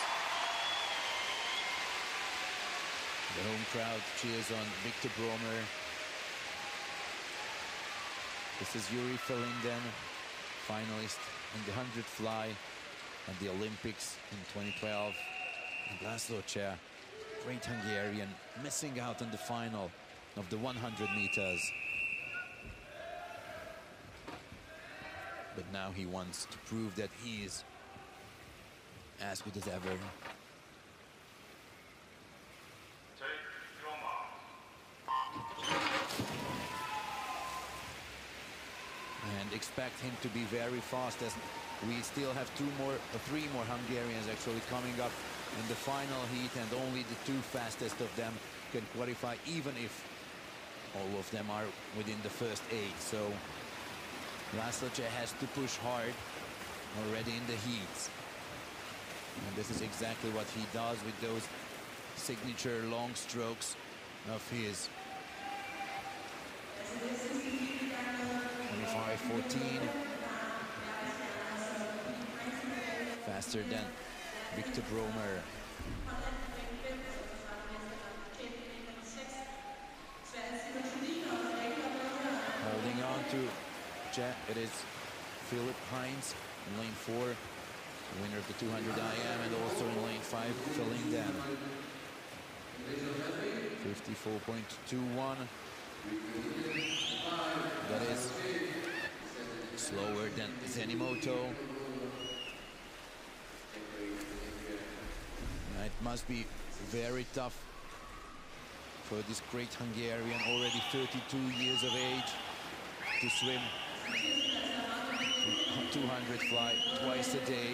Speaker 3: The home crowd cheers on Victor Bromer. This is Yuri Felinden, finalist in the one hundred fly at the Olympics in twenty twelve. And Laszlo Cseh, great Hungarian, missing out in the final of the one hundred meters. But now he wants to prove that he is as good as ever.
Speaker 4: Take your marks.
Speaker 3: And expect him to be very fast, as we still have two more, uh, three more Hungarians actually coming up in the final heat, and only the two fastest of them can qualify, even if all of them are within the first eight. So Laszlo Cseh has to push hard already in the heats. And this is exactly what he does with those signature long strokes of his. twenty-five fourteen. Faster than Victor Bromer. Holding on to Cseh, it is Philipp Heinz in lane four, winner of the two hundred I M, and also in lane five, Felinden. fifty-four point two one. That is slower than Zenimoto. It must be very tough for this great Hungarian, already thirty-two years of age, to swim two hundred fly twice a day.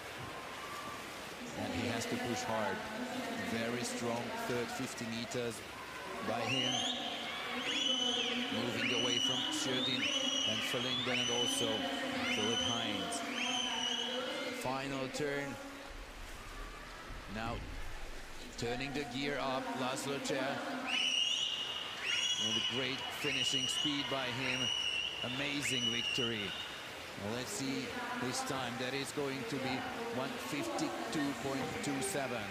Speaker 3: And he has to push hard. Very strong third fifty meters by him. Moving away from Sjödin and Felinden, and also Philipp Heinz. Final turn. Now turning the gear up, Laszlo Cseh. With a great finishing speed by him. Amazing victory. Well, let's see this time. That is going to be one fifty-two point two seven.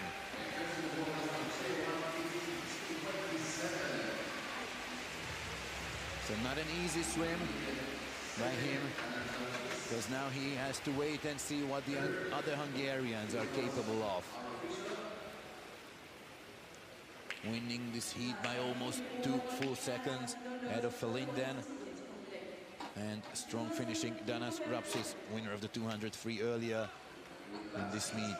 Speaker 3: So not an easy swim by him, because now he has to wait and see what the other Hungarians are capable of. Winning this heat by almost two full seconds ahead of Felinden. And strong finishing, Danas Grapsis, winner of the two hundred free earlier in this meet.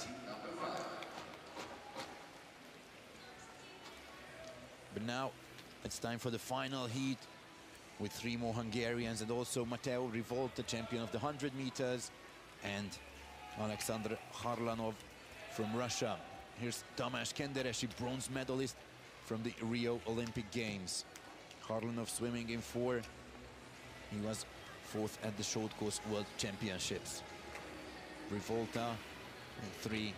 Speaker 3: But now it's time for the final heat with three more Hungarians, and also Mateo Rivolta, champion of the one hundred meters, and Alexander Kharlamov from Russia. Here's Tamás Kenderesi, bronze medalist from the Rio Olympic Games. Kharlamov swimming in four. He was fourth at the short course World Championships. Rivolta in three.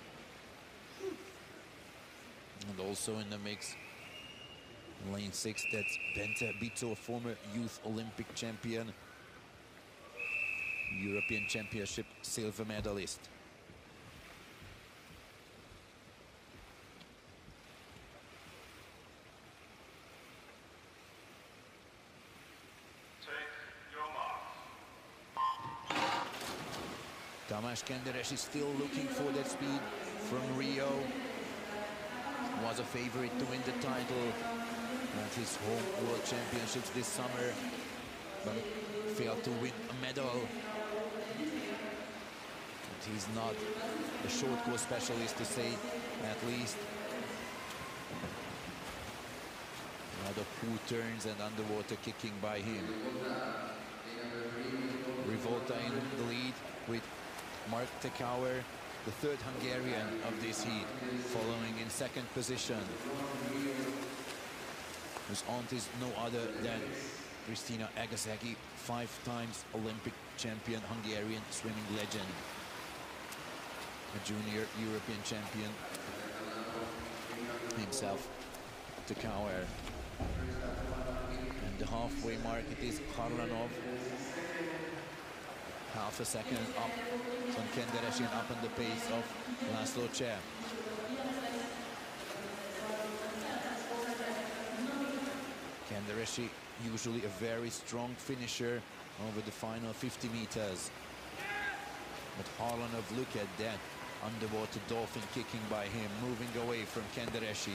Speaker 3: And also in the mix, lane six, that's Bente Bito, former youth Olympic champion, European Championship silver medalist. Tamás Kenderesi is still looking for that speed from Rio. Was a favorite to win the title at his home World Championships this summer, but failed to win a medal. And he's not a short course specialist, to say at least. A lot of pool turns and underwater kicking by him. Rivolta in the lead with Mark Tekauer, the third Hungarian of this heat, following in second position, whose aunt is no other than Kristina Egesegi, five times Olympic champion, Hungarian swimming legend, a junior European champion himself, Tekauer. And the halfway mark, it is Kharlamov. Half a second up on Kenderesi and up on the pace of Laszlo Cseh. Kenderesi, usually a very strong finisher over the final fifty meters. But Harlanov, look at that underwater dolphin kicking by him, moving away from Kendereshi.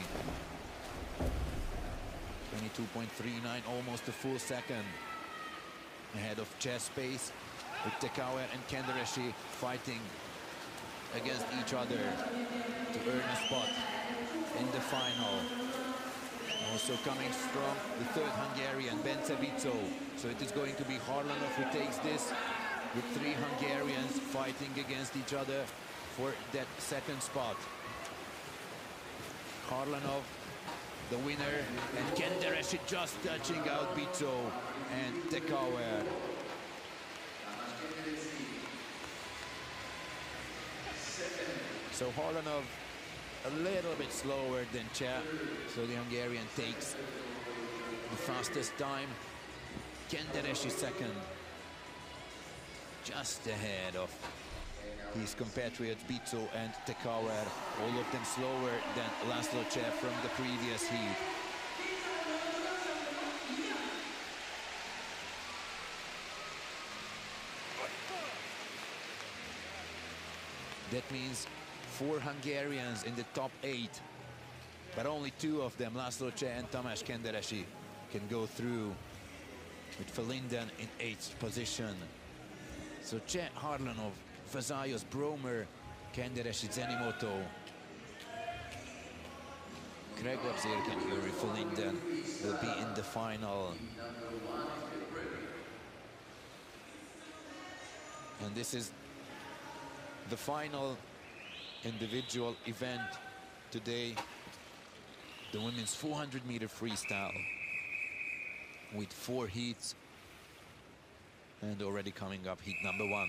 Speaker 3: twenty-two point three nine, almost a full second ahead of chess pace, with Tekauer and Kendereshi fighting against each other to earn a spot in the final. Also coming strong, the third Hungarian, Bence Bitzo. So it is going to be Harlanov who takes this, with three Hungarians fighting against each other for that second spot. Harlanov, the winner, and Kendereshi just touching out Bitzo and Tekauer. So Harlanov a little bit slower than Che, so the Hungarian takes the fastest time. Kendereshi second, just ahead of his compatriots Bitzo and Tekauer, all of them slower than Laszlo Che from the previous heat. That means four Hungarians in the top eight, but only two of them, Laszlo Che and Tamás Kendereshi, can go through, with Felinden in eighth position. So Che, Harlanov, Fazayos, Bromer, Kendereshi, Zenimoto, Gregor Zirk and Yuri Felinden will be in the final. And this is the final individual event today, the women's four hundred meter freestyle, with four heats, and already coming up heat number one.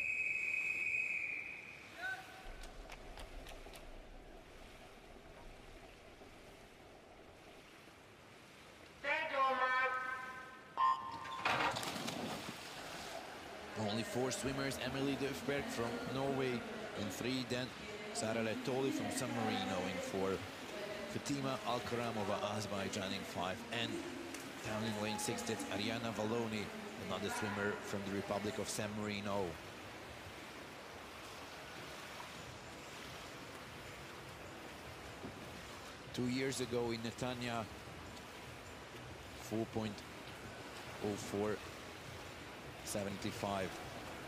Speaker 3: Only four swimmers: Emilie Løfberg from Norway in three, then Sara Lettoli from San Marino in four, Fatima Alkaramova, Azerbaijan in five, and down in lane six, that's Ariana Valoni, another swimmer from the Republic of San Marino. Two years ago in Netanya, four point oh four seventy-five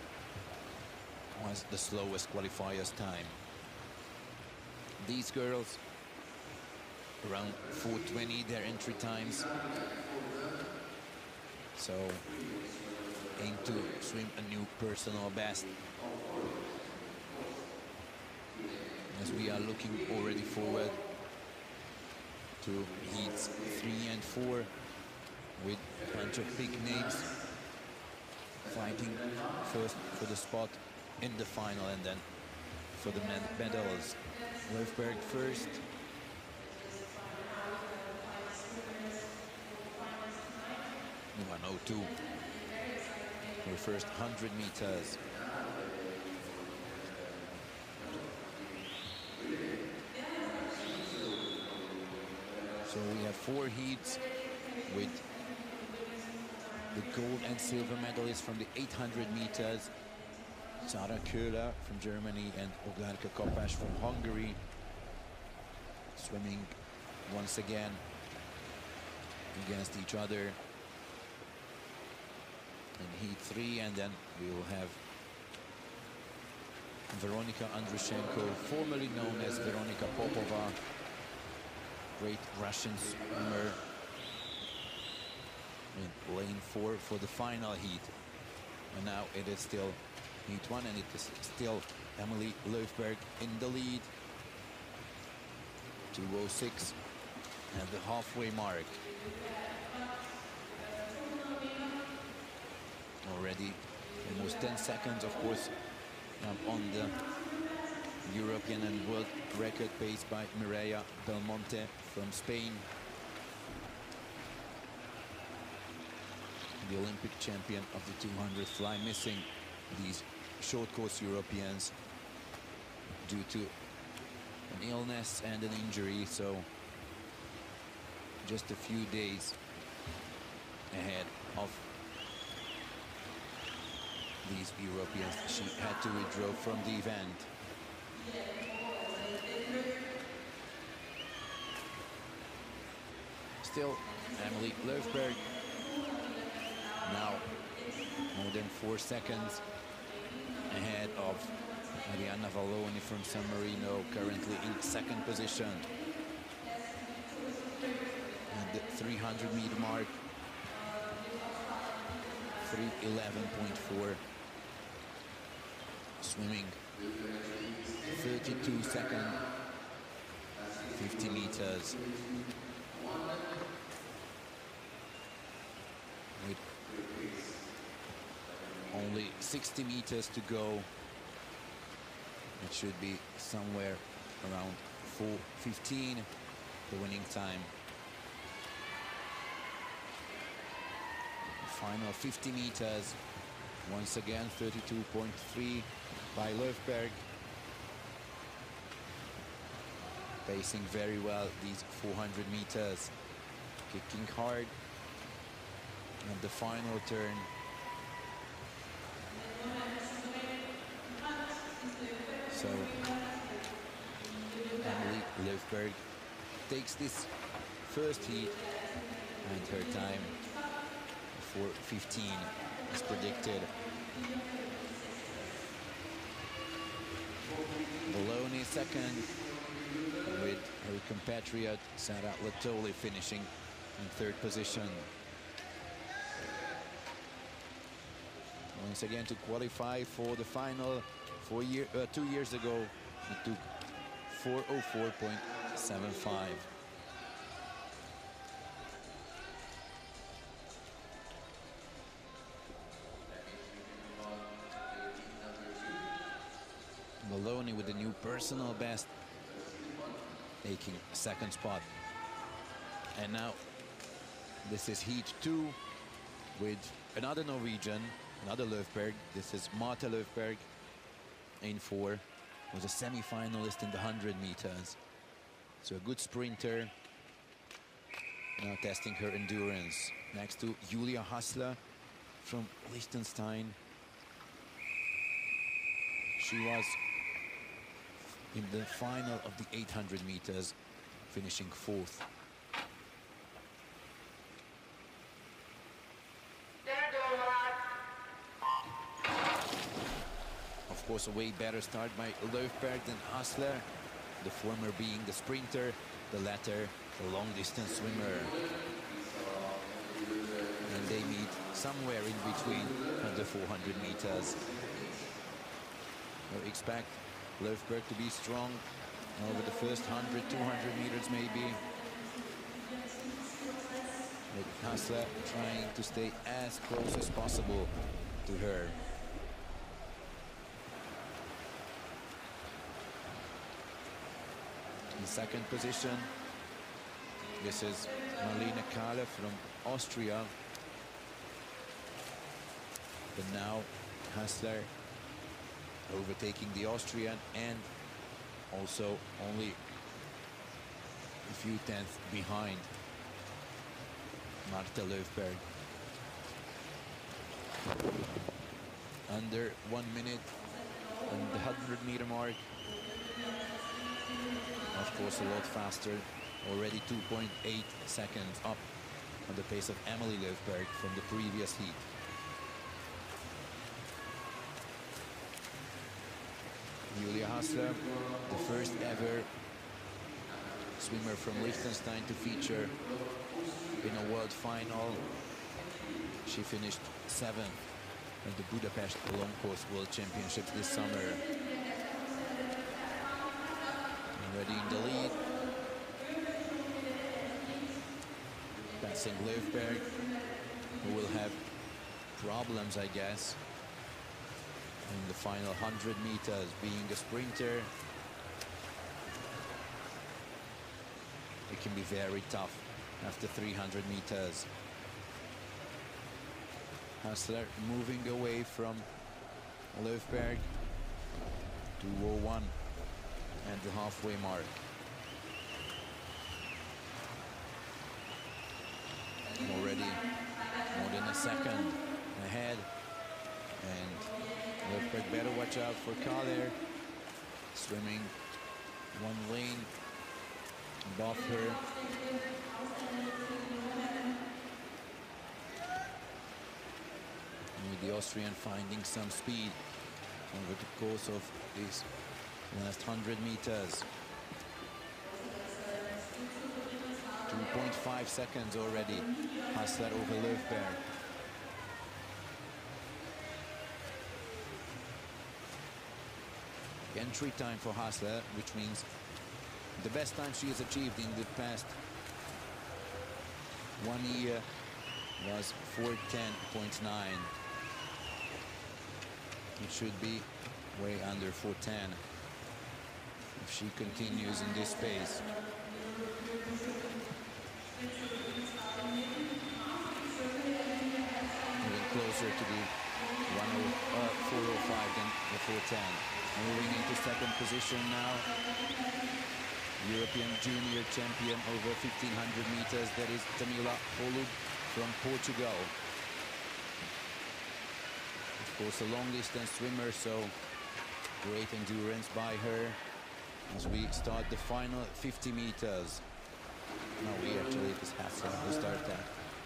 Speaker 3: was the slowest qualifiers time. These girls, around four twenty their entry times. So aim to swim a new personal best, as we are looking already forward to heats three and four, with a bunch of big names fighting first for the spot in the final and then for the med medals. Løfberg first. one oh two. Her first one hundred meters. So we have four heats with the gold and silver medalists from the eight hundred meters. Sarah Köhler from Germany and Oglarka Kopas from Hungary, swimming once again against each other in heat three, and then we will have Veronika Andrushenko, formerly known as Veronika Popova, great Russian swimmer, in lane four for the final heat. And now it is still heat one, and it is still Emilie Løfberg in the lead. two oh six at the halfway mark. Already almost ten seconds, of course, um, on the European and world record pace by Mireia Belmonte from Spain, the Olympic champion of the two hundred fly, missing these short course Europeans due to an illness and an injury, so just a few days ahead of these Europeans. She had to withdraw from the event. Still, Emilie Löfberg now more than four seconds ahead of Marianna Valloni from San Marino, currently in second position. At the three hundred meter mark, three eleven point four. Swimming thirty-two second, fifty meters. With only sixty meters to go, it should be somewhere around four fifteen, the winning time. Final fifty meters, once again thirty-two point three by Löfberg. Pacing very well these four hundred meters, kicking hard. And the final turn. So Emilie Löfberg takes this first heat, and her time four fifteen is predicted. Valloni second, with her compatriot Sara Latoli finishing in third position. Once again, to qualify for the final, four year, uh, two years ago, it took four oh four point seven five. Valloni with the new personal best, taking second spot. And now this is heat two with another Norwegian, another Löfberg. This is Marta Löfberg, in four, was a semi-finalist in the one hundred meters. So a good sprinter, now testing her endurance. Next to Julia Hassler from Liechtenstein. She was in the final of the eight hundred meters, finishing fourth. Of course, a way better start by Löfberg than Hassler, the former being the sprinter, the latter the long-distance swimmer. And they meet somewhere in between at the four hundred meters. We expect Löfberg to be strong over the first one hundred, two hundred meters maybe. But Hassler trying to stay as close as possible to her. In second position, this is Marlene Kahle from Austria. But now Hassler overtaking the Austrian, and also only a few tenths behind Marta Löfberg. Under one minute on the one hundred meter mark. Of course, a lot faster, already two point eight seconds up on the pace of Emilie Löfberg from the previous heat. Julia Hassler, the first ever swimmer from Liechtenstein to feature in a world final. She finished seventh at the Budapest Long Course World Championships this summer. Already in the lead. Passing Löfberg, who will have problems, I guess, in the final one hundred meters, being a sprinter. It can be very tough after three hundred meters. Hassler moving away from Löfberg. two oh one and the halfway mark. Already more than a second ahead And Löfberg better watch out for Kaller, swimming one lane above her. With the Austrian finding some speed over the course of these last one hundred meters. two point five seconds already, Hassler over Löfberg. Entry time for Hassler, which means the best time she has achieved in the past one year was four ten point nine. It should be way under four ten if she continues in this pace. Even closer to the four oh five than the four ten. Moving into second position now. European junior champion over fifteen hundred meters. That is Tamila Holub from Portugal. Of course, a long-distance swimmer, so great endurance by her as we start the final fifty meters. No, we actually just have to start that.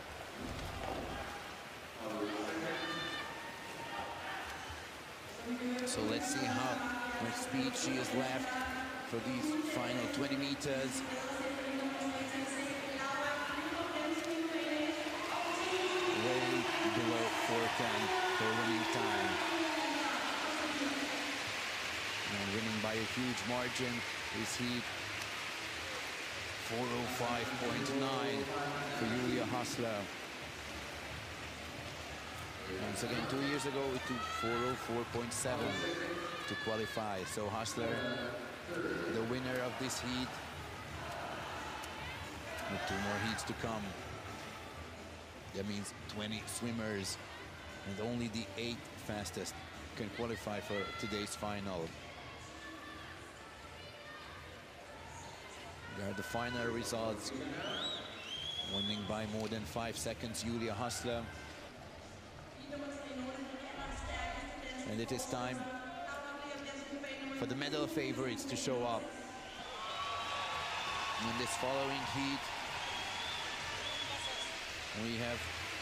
Speaker 3: So let's see how much speed she has left for these final twenty meters. Way below four ten for winning time. And winning by a huge margin is heat. four oh five point nine for Julia Hassler. Once again, two years ago it took four oh four point seven to qualify. So Hassler, the winner of this heat, with two more heats to come. That means twenty swimmers, and only the eight fastest can qualify for today's final. There are the final results. Winning by more than five seconds, Julia Hassler. And it is time for the medal favorites to show up in this following heat. We have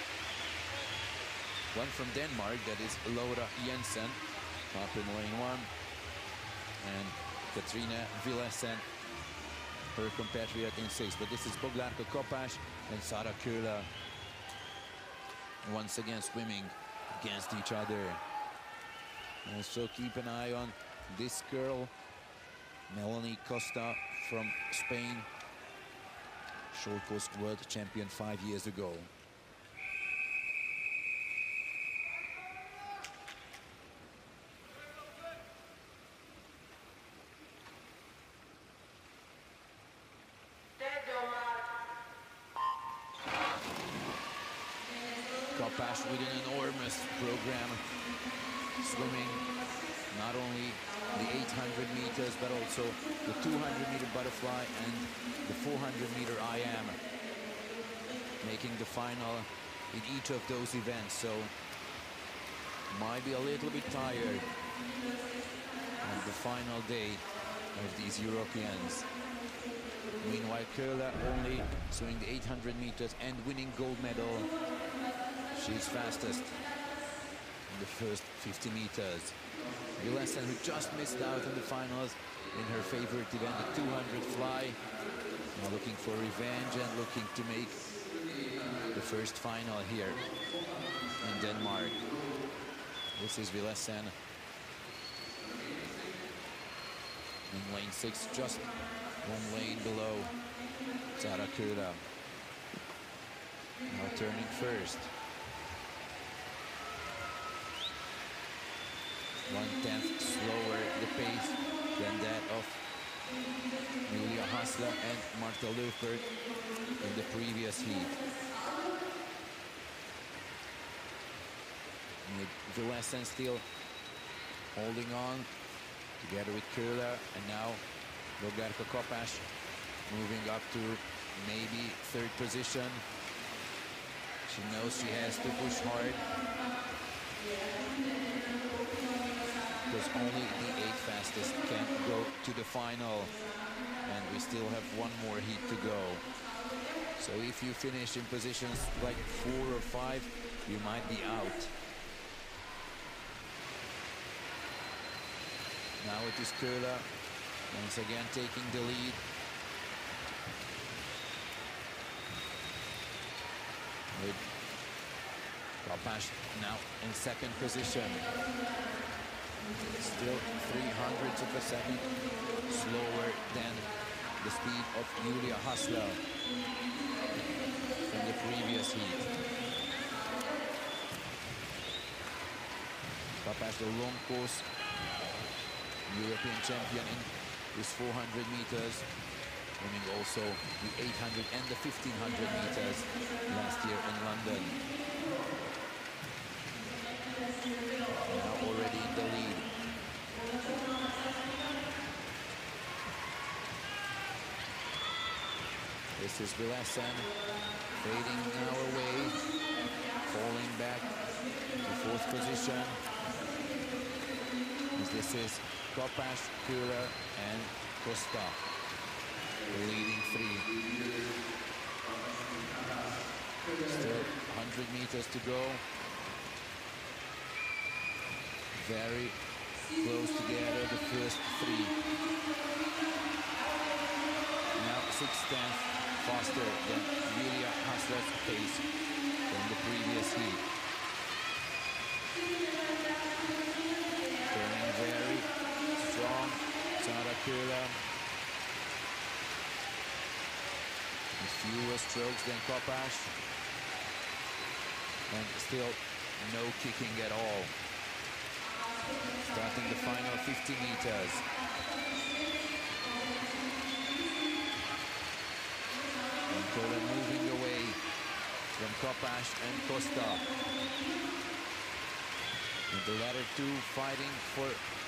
Speaker 3: one from Denmark, that is Laura Jensen, top in lane one, and Katrina Villesen, her compatriot, in six. But this is Bogdanka Kopash and Sara Köhler once again swimming against each other. And so keep an eye on this girl, Melanie Costa from Spain, short course world champion five years ago. Kopash with an enormous program, swimming not only the eight hundred meters but also the two hundred meter butterfly and the four hundred meter I M, making the final in each of those events. So might be a little bit tired on the final day of these Europeans. Meanwhile, Köhler only swimming the eight hundred meters and winning gold medal. She's fastest in the first fifty meters. Villesen, who just missed out in the finals in her favorite event, the two hundred fly, now looking for revenge and looking to make the first final here in Denmark. This is Villesen in lane six, just one lane below Sara Köhler. Now turning first. One-tenth slower the pace than that of Julia Hassler and Marta Löfberg in the previous heat. Villesen still holding on together with Köhler, and now Bogdanka Kopash moving up to maybe third position. She knows she has to push hard Because only the eight fastest can go to the final. And we still have one more heat to go. So if you finish in positions like four or five, you might be out. Now it is Köhler once again taking the lead. With Kopacz now in second position. Still three hundredths of a second slower than the speed of Julia Hassler from the previous heat. Kopacz, the long course European champion in this four hundred meters, winning also the eight hundred and the fifteen hundred meters last year in London. Now already in the lead. This is Villassen fading now away, falling back to fourth position. As this is Kopacz, Köhler and Costa, the leading three. Still one hundred meters to go. Very close together, the first three. Now six tenths faster than Julia Hassler's pace from the previous heat. Turning very strong, Sarah Köhler. With fewer strokes than Kopacz. And still no kicking at all. Starting the final fifty meters. And Köhler moving away from Kopacz and Costa. And the latter two fighting for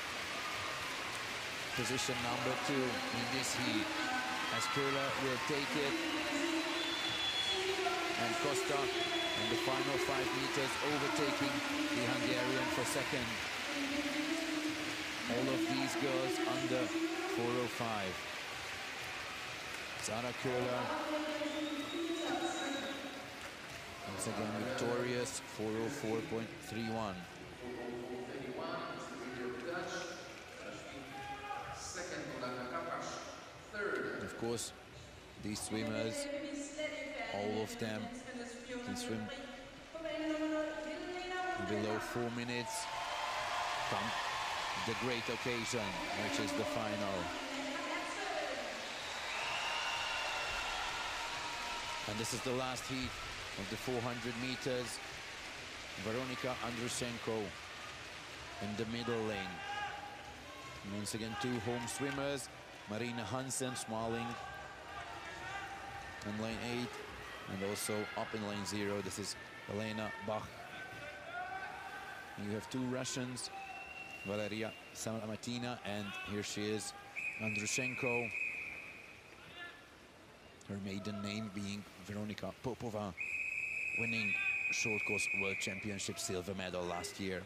Speaker 3: position number two in this heat. As Köhler will take it. And Costa in the final five meters overtaking the Hungarian for second. All of these girls under four oh five. Sarah Köhler once again victorious, four oh four point three one. Of course, these swimmers, all of them can swim below four minutes. Come the great occasion, which is the final. And this is the last heat of the four hundred meters. Veronika Andrušenko in the middle lane. Once again, two home swimmers. Marina Hansen smiling in lane eight, and also up in lane zero. This is Elena Bach. And you have two Russians, Valeria Samatina, and here she is, Andrušenko. Her maiden name being Veronika Popova, winning short course world championship silver medal last year.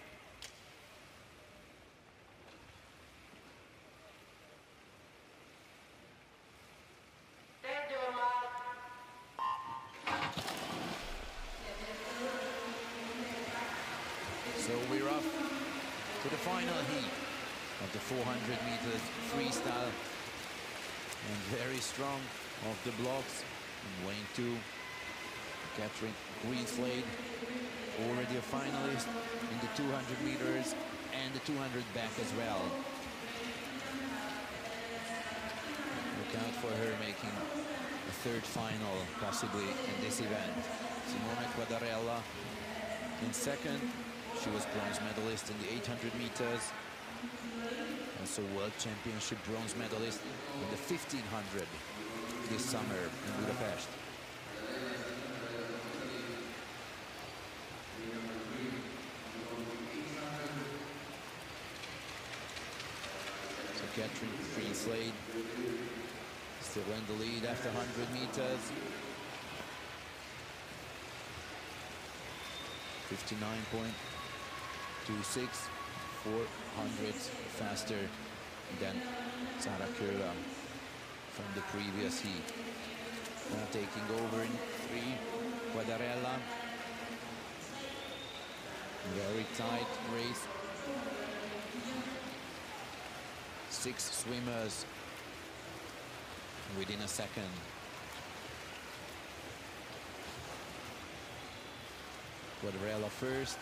Speaker 3: So we're off to the final heat of the four hundred meters freestyle, and very strong off the blocks in lane two. Catherine Greenslade, already a finalist in the two hundred meters and the two hundred back as well. Look out for her making a third final possibly in this event. Simona Quadarella in second. She was bronze medalist in the eight hundred meters. Also world championship bronze medalist in the fifteen hundred this summer in Budapest. So Catherine Greenslade still in the lead after one hundred meters. fifty-nine point two six, four hundredths faster than Sara Köhler from the previous heat. Now taking over in three, Quadarella. Very tight race. Six swimmers within a second. Quadarella first.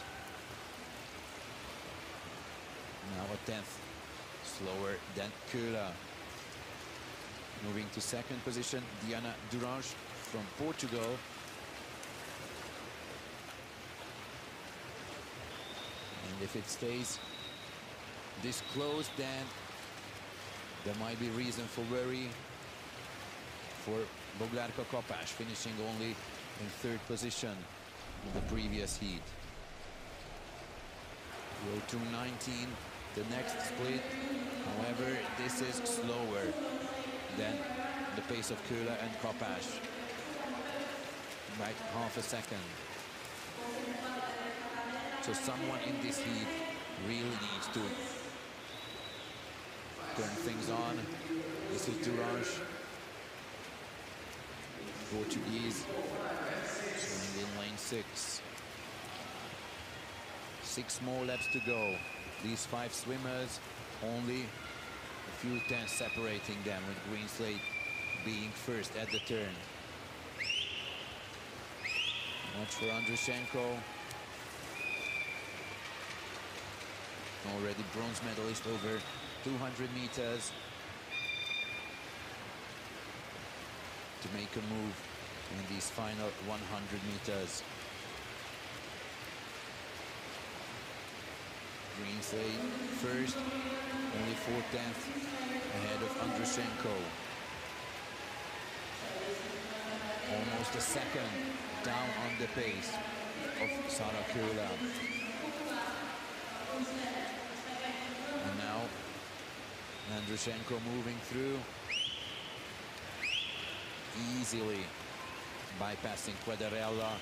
Speaker 3: Now a tenth slower than Köhler. Moving to second position, Diana Durange from Portugal. And if it stays this close, then there might be reason for worry for Boglárka Kapás, finishing only in third position in the previous heat. Row two nineteen, the next split. However, this is slower than the pace of Köhler and Kapás. By half a second. So someone in this heat really needs to turn things on. This is Durange, Portuguese, swimming in lane six. Six more laps to go. These five swimmers, only a few tenths separating them, with Greenslade being first at the turn. Watch for Andrushenko. Already bronze medalist over two hundred meters. To make a move in these final one hundred meters. Greenslade first, only four tenths ahead of Andrushenko. Almost a second down on the pace of Sara Köhler. And now Andrushenko moving through, easily bypassing Quadarella.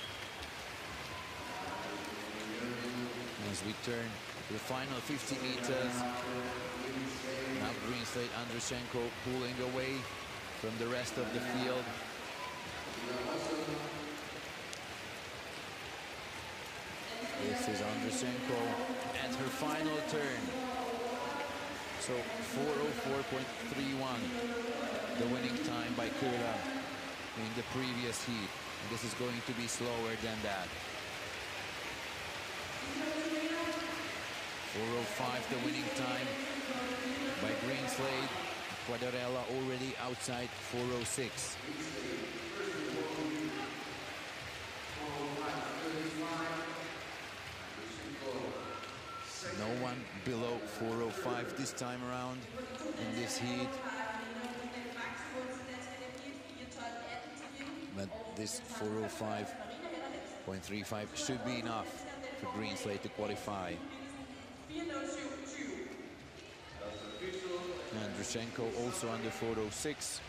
Speaker 3: As we turn to the final fifty meters, now Greenslade, Andrushenko pulling away from the rest of the field. This is Andrushenko at her final turn. So four oh four point three one, the winning time by Köhler in the previous heat. And this is going to be slower than that. four oh five, the winning time by Greenslade. Quadarella already outside four oh six. No one below four oh five this time around in this heat. But this four oh five point three five should be enough for Greenslade to qualify. Andrushenko also under four oh six.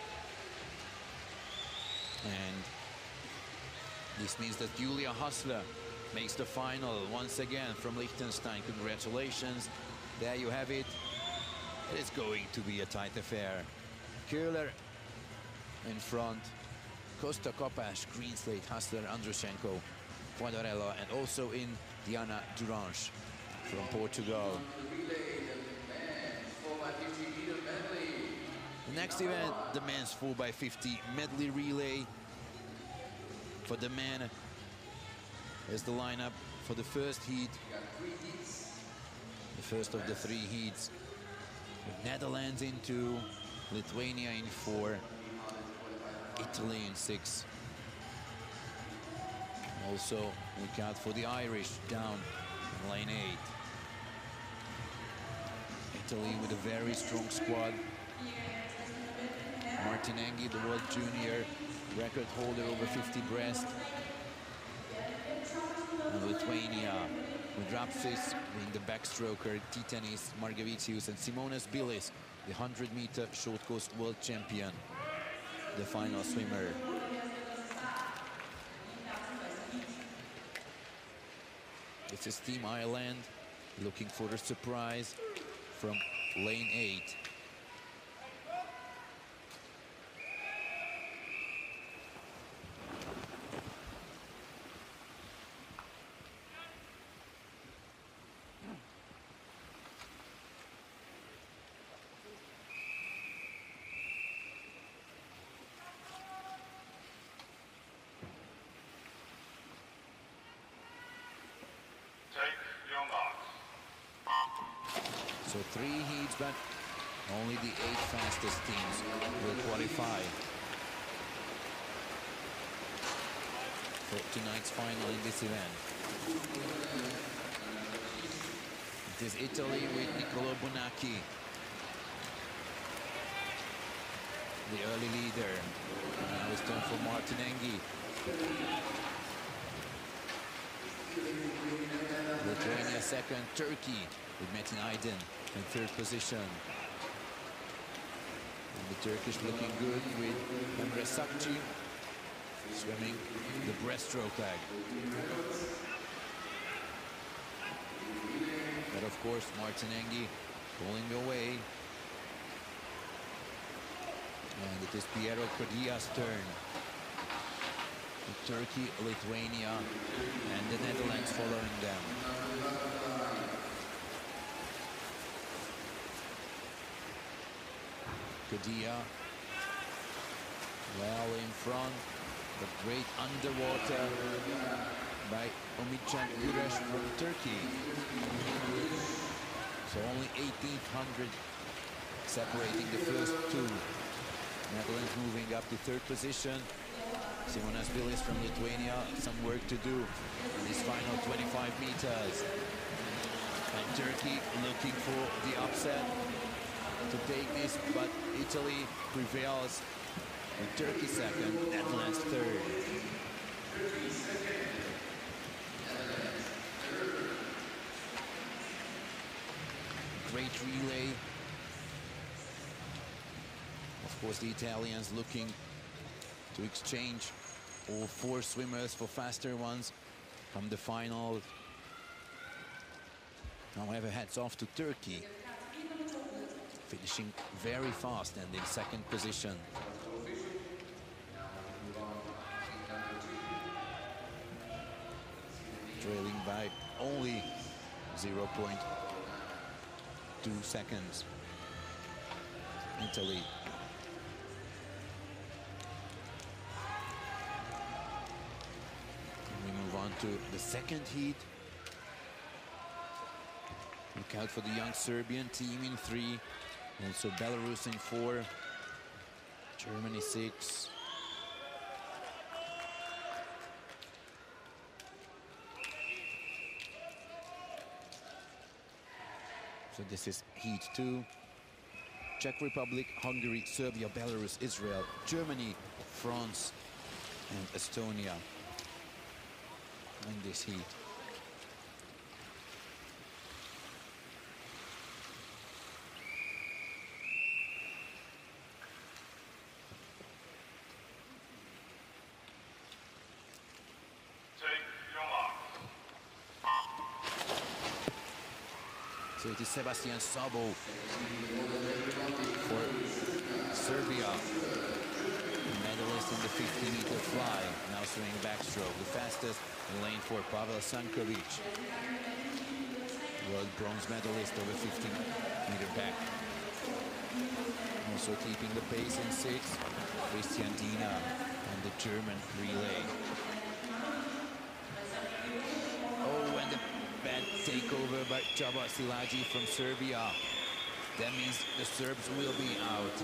Speaker 3: And this means that Julia Hassler makes the final once again from Liechtenstein. Congratulations. There you have it. It is going to be a tight affair. Köhler in front. Costa, Kapás, Greenslade, Hassler, Andrushenko, Quadarella, and also in Diana Durange from Portugal. The next event, the men's four by fifty medley relay. For the men, is the lineup for the first heat. The first of the three heats. With Netherlands in two, Lithuania in four, Italy in six. Also, look out for the Irish down in lane eight. Italy with a very strong squad. Martin Enghi, the world junior record holder over fifty breast. And Lithuania with Rapsis being the backstroker, Titanis, Margevicius, and Simonas Bilis, the one hundred meter short course world champion, the final swimmer. This is Team Ireland looking for the surprise from lane eight.
Speaker 4: Take your marks.
Speaker 3: So three heats, but only the eight fastest teams will qualify for tonight's final in this event. It is Italy with Niccolò Bonacchi, the early leader. Now it's time for Martin Enghi. Lithuania second, Turkey with Metin Aydin in third position. And the Turkish looking good with Emre Sakci swimming the breaststroke leg. But of course, Martin Enghi pulling away. And it is Piero Codia's turn. Turkey, Lithuania, and the Netherlands following them. Codia well in front, but great underwater by Umutcan Güreş from Turkey. So only eighteen hundred separating the first two. Netherlands moving up to third position. Simonas Bilis from Lithuania, some work to do in this final twenty-five meters. And Turkey looking for the upset to take this, but Italy prevails. And Turkey second, Netherlands third. Great relay. Of course, the Italians looking to exchange all four swimmers for faster ones from the final. However, hats off to Turkey, finishing very fast and in second position. Trailing by only zero point two seconds. Italy. We move on to the second heat. Look out for the young Serbian team in three. Also Belarus in four. Germany six. So this is heat two. Czech Republic, Hungary, Serbia, Belarus, Israel, Germany, France, and Estonia in this heat.
Speaker 4: Take your mark.
Speaker 3: So it is Sebastian Sabo for Serbia, medalist in the fifty meter fly, now swimming backstroke. The fastest in lane four, Pavel Sankovic, world bronze medalist over fifty meter back. Also keeping the pace in six, Christian Diener and the German relay. Oh, and the bad takeover by Csaba Szilágyi from Serbia. That means the Serbs will be out.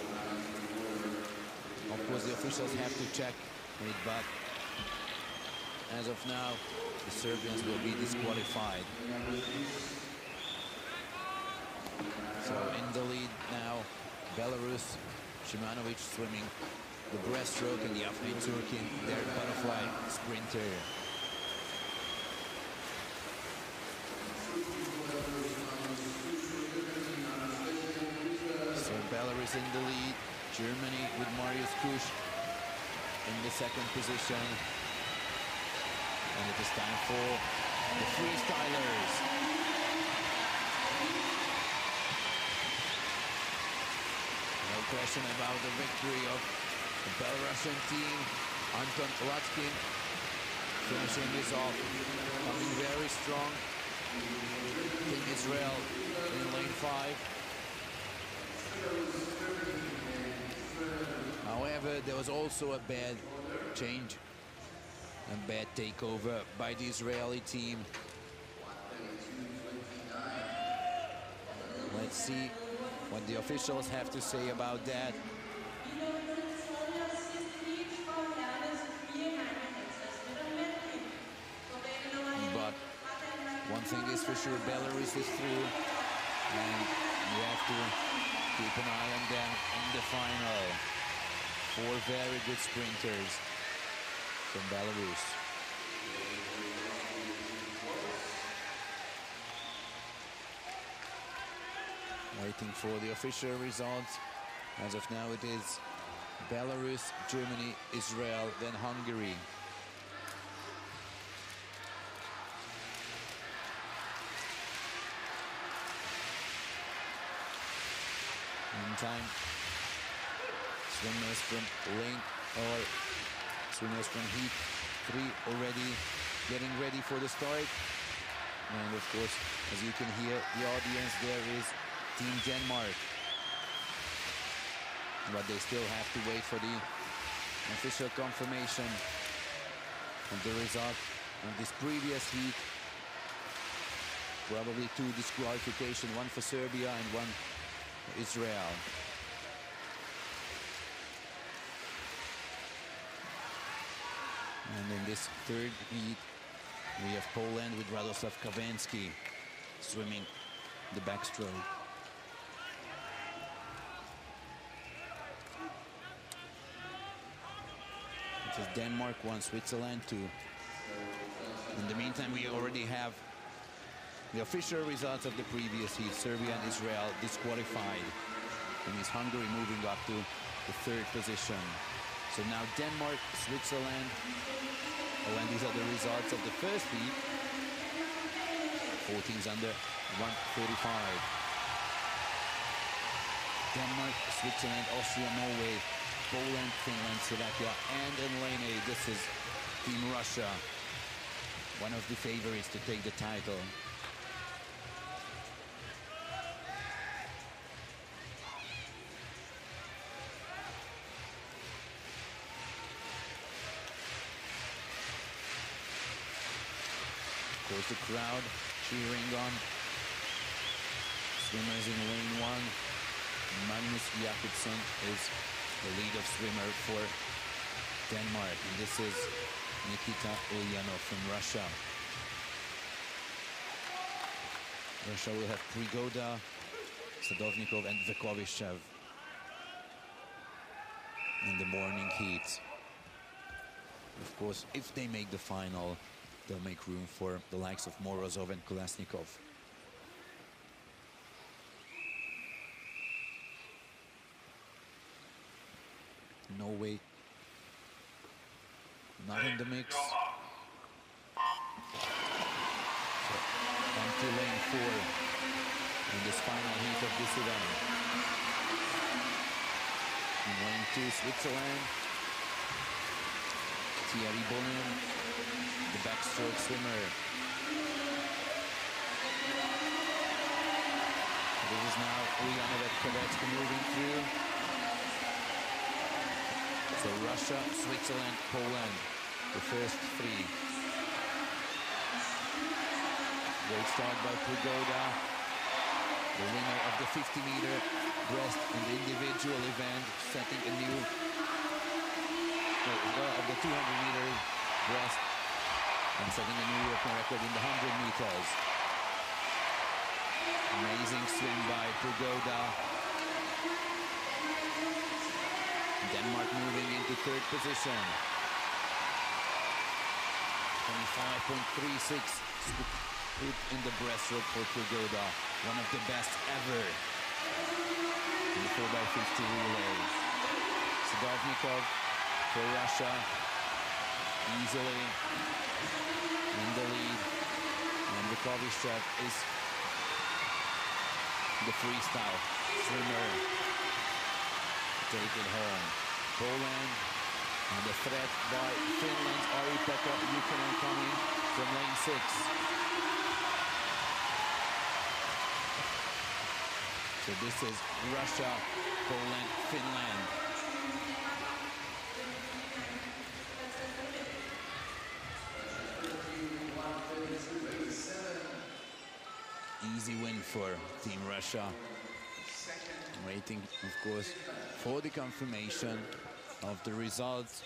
Speaker 3: Of course, the officials have to check it, but as of now, the Serbians will be disqualified. So in the lead now, Belarus, Shimanovic swimming the breaststroke, and the Afne Turkin, their butterfly sprinter. So Belarus in the lead, Germany with Marius Kusch in the second position. And it is time for the freestylers. No question about the victory of the Belarusian team. Anton Latkin finishing this off, coming very strong. Team Israel in lane five. However, there was also a bad change and bad takeover by the Israeli team. Let's see what the officials have to say about that. But one thing is for sure, Belarus is through, and you have to keep an eye on them in the final. Four very good sprinters from Belarus. Waiting for the official results. As of now, it is Belarus, Germany, Israel, then Hungary. Meantime, swimmers from lane or swimmers from heat three already getting ready for the start. And of course, as you can hear the audience, there is Team Denmark. But they still have to wait for the official confirmation of the result of this previous heat. Probably two disqualification, one for Serbia and one for Israel. And in this third heat, we have Poland with Radoslav Kawęcki swimming the backstroke. It is Denmark one, Switzerland two. In the meantime, we already have the official results of the previous heat. Serbia and Israel disqualified. And is Hungary moving up to the third position. So now Denmark, Switzerland. Oh, and these are the results of the first heat. Four teams under one thirty-five. Denmark, Switzerland, Austria, Norway, Poland, Finland, Slovakia, and in lane eight, this is Team Russia, one of the favorites to take the title. Of course, the crowd cheering on swimmers in lane one. Magnus Jakobsen is the lead of swimmer for Denmark, and this is Nikita Ulyanov from Russia. Russia will have Prigoda, Sadovnikov and Vekovishev in the morning heat. Of course, if they make the final, they'll make room for the likes of Morozov and Kolesnikov. Norway not in the mix. So, on to lane four in this final heat of this event. In lane two, Switzerland. Thierry Bonin, the backstroke swimmer. This is now Ulyanov and Kawęcki moving through. So Russia, Switzerland, Poland, the first three. Great start by Prigoda, the winner of the fifty meter breast and individual event, setting a new, well, of the two hundred meter breast, and setting a new European record in the one hundred meters. Amazing swim by Prigoda. Denmark moving into third position. twenty-five point three six put in the breaststroke for Prigoda, one of the best ever in the four by fifty relay. Sadovnikov for Russia, easily in the lead. Kovichev is the freestyle swimmer. Take it home. Poland and the threat by Finland's Ari-Pekka Jukkonen coming from lane six. So this is Russia, Poland, Finland. Easy win for Team Russia. Waiting, of course, for the confirmation of the results.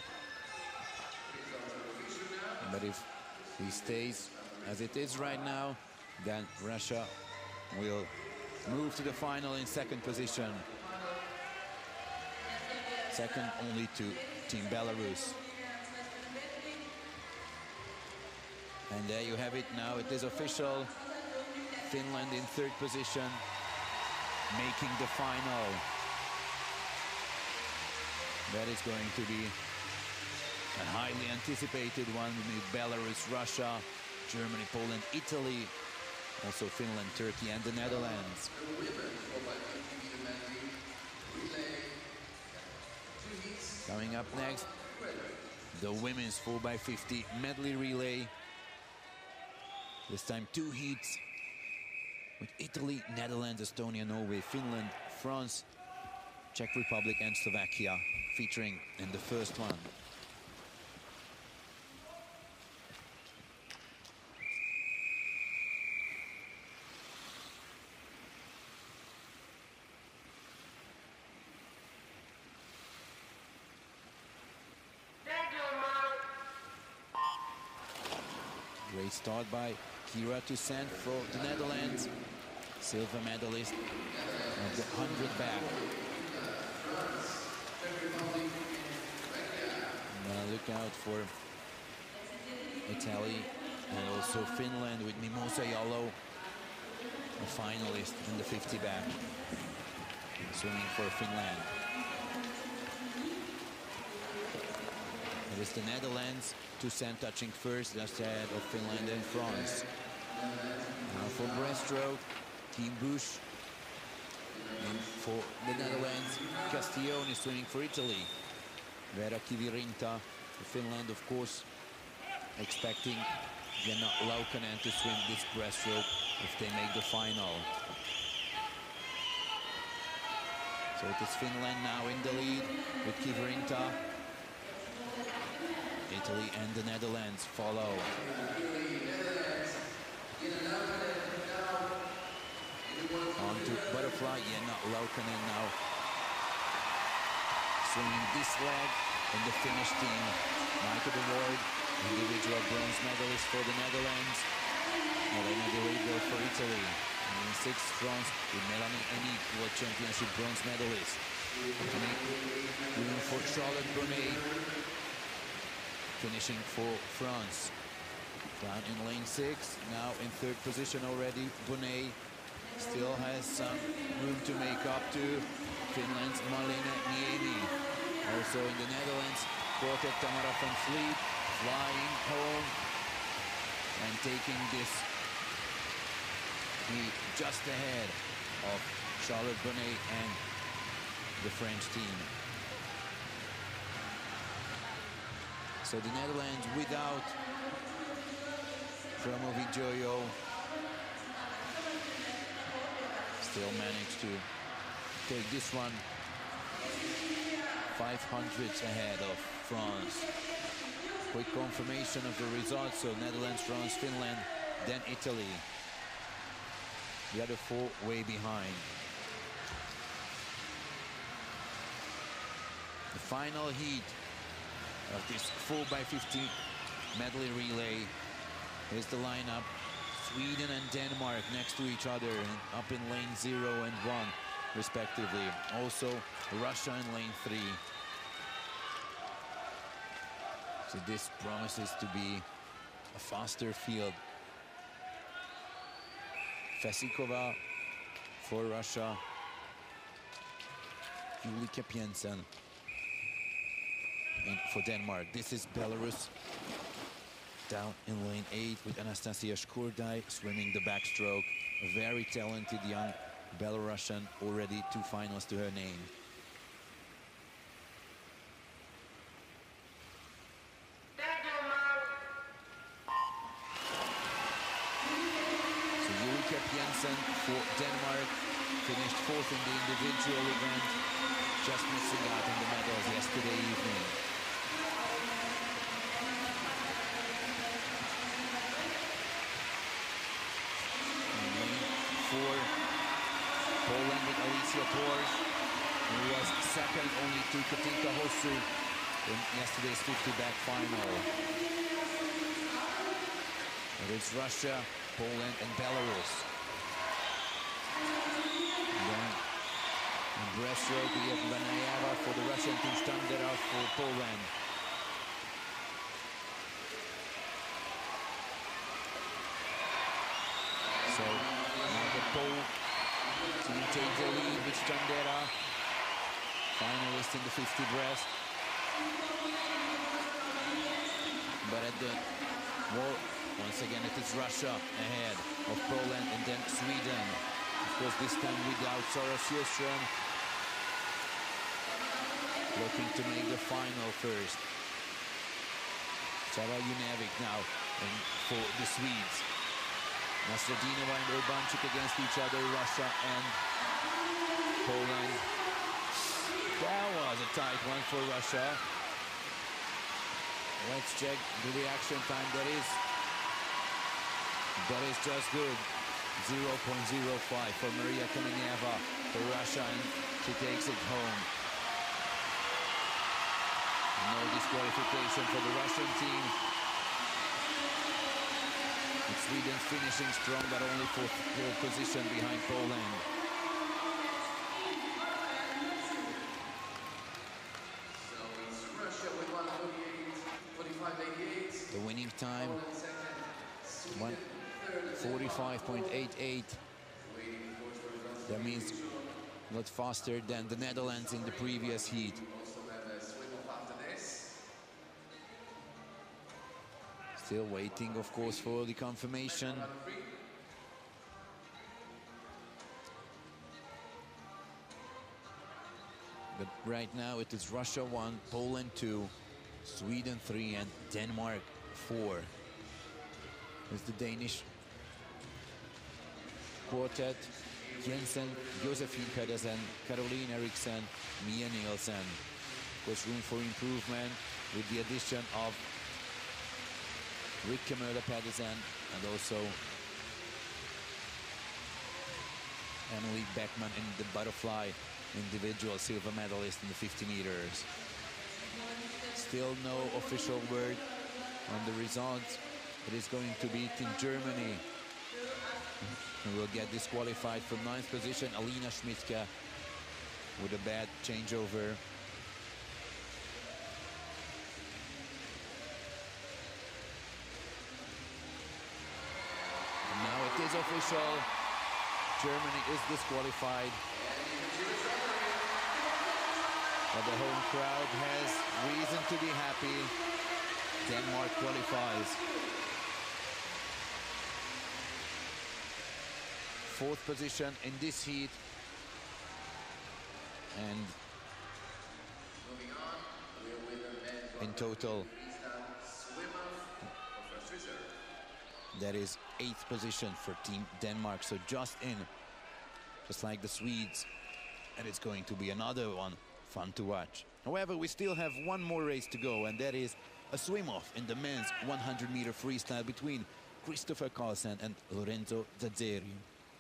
Speaker 3: But if he stays as it is right now, then Russia will move to the final in second position. Second only to Team Belarus. And there you have it now. It is official. Finland in third position, making the final. That is going to be a highly anticipated one with Belarus, Russia, Germany, Poland, Italy, also Finland, Turkey, and the Netherlands. Coming up next, the women's four by fifty medley relay. This time two heats with Italy, Netherlands, Estonia, Norway, Finland, France, Czech Republic, and Slovakia featuring in the first one. Great start by Kira Toussaint for the Netherlands, silver medalist of the hundred back. Now look out for Italy and also Finland with Mimosa Jallow, a finalist in the fifty back, swimming for Finland. It is the Netherlands, Toussaint touching first, just ahead of Finland and France. Now for breaststroke, Team Bush. And for the Netherlands, Castiglione swimming for Italy. Vera Kivirinta for Finland, of course, expecting Jenna Laukkanen to swim this breaststroke if they make the final. So it is Finland now in the lead with Kivirinta. Italy and the Netherlands follow. On to butterfly, Jenna Laukkanen now swimming this leg in the Finnish team. Michael de Ward, individual bronze medalist for the Netherlands. Elena Di Rigo for Italy. And in sixth, France with Melanie Hennig, World Championship bronze medalist. Even for Charlotte Bonnet, finishing for France. Down in lane six, now in third position already. Bonnet still has some room to make up to Finland's Marlene Niemi. Also in the Netherlands, Quartet Tamara van Vliet flying home and taking this heat just ahead of Charlotte Bonnet and the French team. So the Netherlands without Promovi Jojo still managed to take this one five hundredths ahead of France. Quick confirmation of the results, so Netherlands, France, Finland, then Italy. The other four way behind. The final heat of this four by fifty medley relay. Here's the lineup. Sweden and Denmark next to each other and up in lane zero and one respectively. Also Russia in lane three. So this promises to be a faster field. Fesikova for Russia. Julika Piensen for Denmark. This is Belarus. Down in lane eight with Anastasia Shkurdai swimming the backstroke. A very talented young Belarusian, already two finals to her name. So Julika Jensen for Denmark finished fourth in the individual event, just missing out on the medals yesterday evening. For Poland with Alicia Torres, who was second only to Katinka Hosu in yesterday's fifty back final. It is Russia, Poland, and Belarus. And then in breaststroke, we have Banayeva for the Russian team, Standera for Poland. So now the Pole team take the lead with Standera, finalist in the fifty breast. But at the wall, once again, it is Russia ahead of Poland and then Sweden. Of course, this time without Zara Sjöström, looking to make the final first. Sara Junevic now and for the Swedes. Nastradinova and Urbanchik against each other, Russia and Poland. That was a tight one for Russia. Let's check the reaction time. That is, that is just good. zero point zero five for Maria Kameneva for Russia, and she takes it home. No disqualification for the Russian team. And Sweden finishing strong, but only for third position behind Poland.
Speaker 2: So it's Russia with one forty-eight, forty-five eighty-eight.
Speaker 3: The winning time, one forty-five point eight eight. That means a lot faster than the Netherlands in the previous heat. Still waiting, of course, for the confirmation. But right now it is Russia one, Poland two, Sweden three, and Denmark four. It's the Danish quartet: Jensen, Josephine Pedersen, Caroline Eriksson, Mia Nielsen. Of course, room for improvement with the addition of Rikke Møller Pedersen and also Emily Beckman in the butterfly individual silver medalist in the fifty meters. Still no official word on the results. It is going to be in Germany. And will get disqualified from ninth position, Alina Schmidtke, with a bad changeover. And now it is official. Germany is disqualified. But the home crowd has reason to be happy. Denmark qualifies. Fourth position in this heat. And in total, that is eighth position for Team Denmark. So just in, just like the Swedes. And it's going to be another one fun to watch. However, we still have one more race to go, and that is a swim-off in the men's one hundred meter freestyle between Christopher Carlsen and Lorenzo Zazzeri.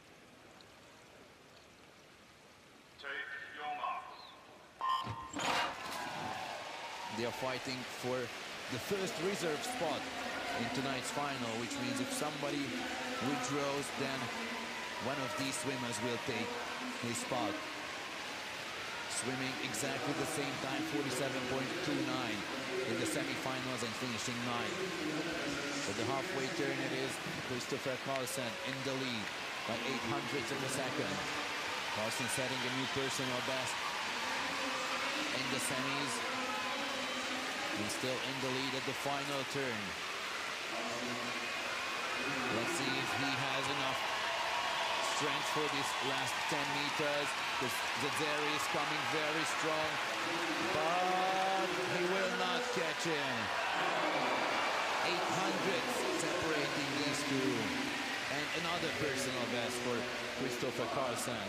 Speaker 4: Take your marks.
Speaker 3: They are fighting for the first reserve spot in tonight's final, which means if somebody withdraws, then one of these swimmers will take his spot. Swimming exactly the same time, forty-seven point two nine in the semifinals and finishing ninth. For the halfway turn, it is Christopher Carlsen in the lead by eight hundredths of a second. Carlsen setting a new personal best in the semis and still in the lead at the final turn. Let's see if he has enough strength for this last ten meters, because Zedzeri is coming very strong, but he will not catch him. eight hundredths separating these two, and another personal best for Christopher Carlsen.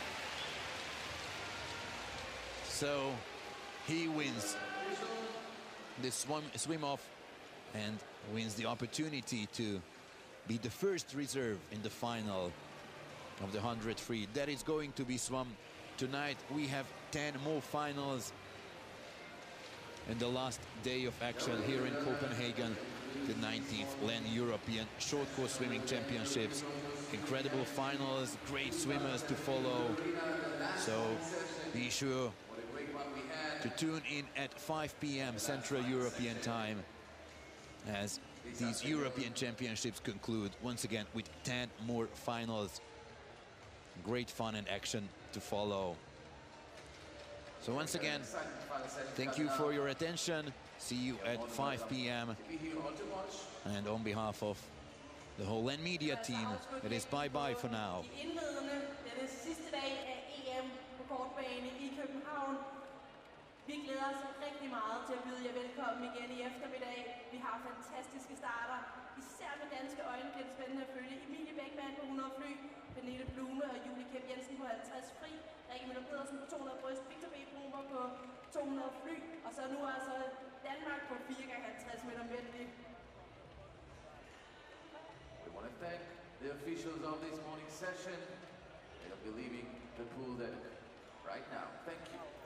Speaker 3: So he wins this swim, swim off and wins the opportunity to be the first reserve in the final of the one hundred free. That is going to be swum tonight. We have ten more finals in the last day of action here in Copenhagen, the nineteenth Land European Short Course Swimming Championships. Incredible finals, great swimmers to follow. So be sure to tune in at five p m Central European Time as these European Championships conclude once again with ten more finals. Great fun and action to follow. So once again, thank you for your attention. See you at five p m And on behalf of the whole Land Media team, it is bye-bye for now.
Speaker 1: De indledende, denne sidste dag af E M på kortbane i København. Vi glæder os rigtig meget til at byde jer velkommen igen i eftermiddag. Vi har fantastiske starter. Især med danske øjne bliver det spændende at følge Emilie Bækman på hundrede fly, Pernille Blume og Julie Kjær Jensen på halvtreds fri, Rikke Møller Pedersen på to hundrede bryst, Victor B. Brumer på to hundrede fly, og så nu altså Danmark på fire gange halvtreds meter medley.
Speaker 2: We want to thank the officials of this morning's session. They'll be leaving the pool deck right now. Thank you.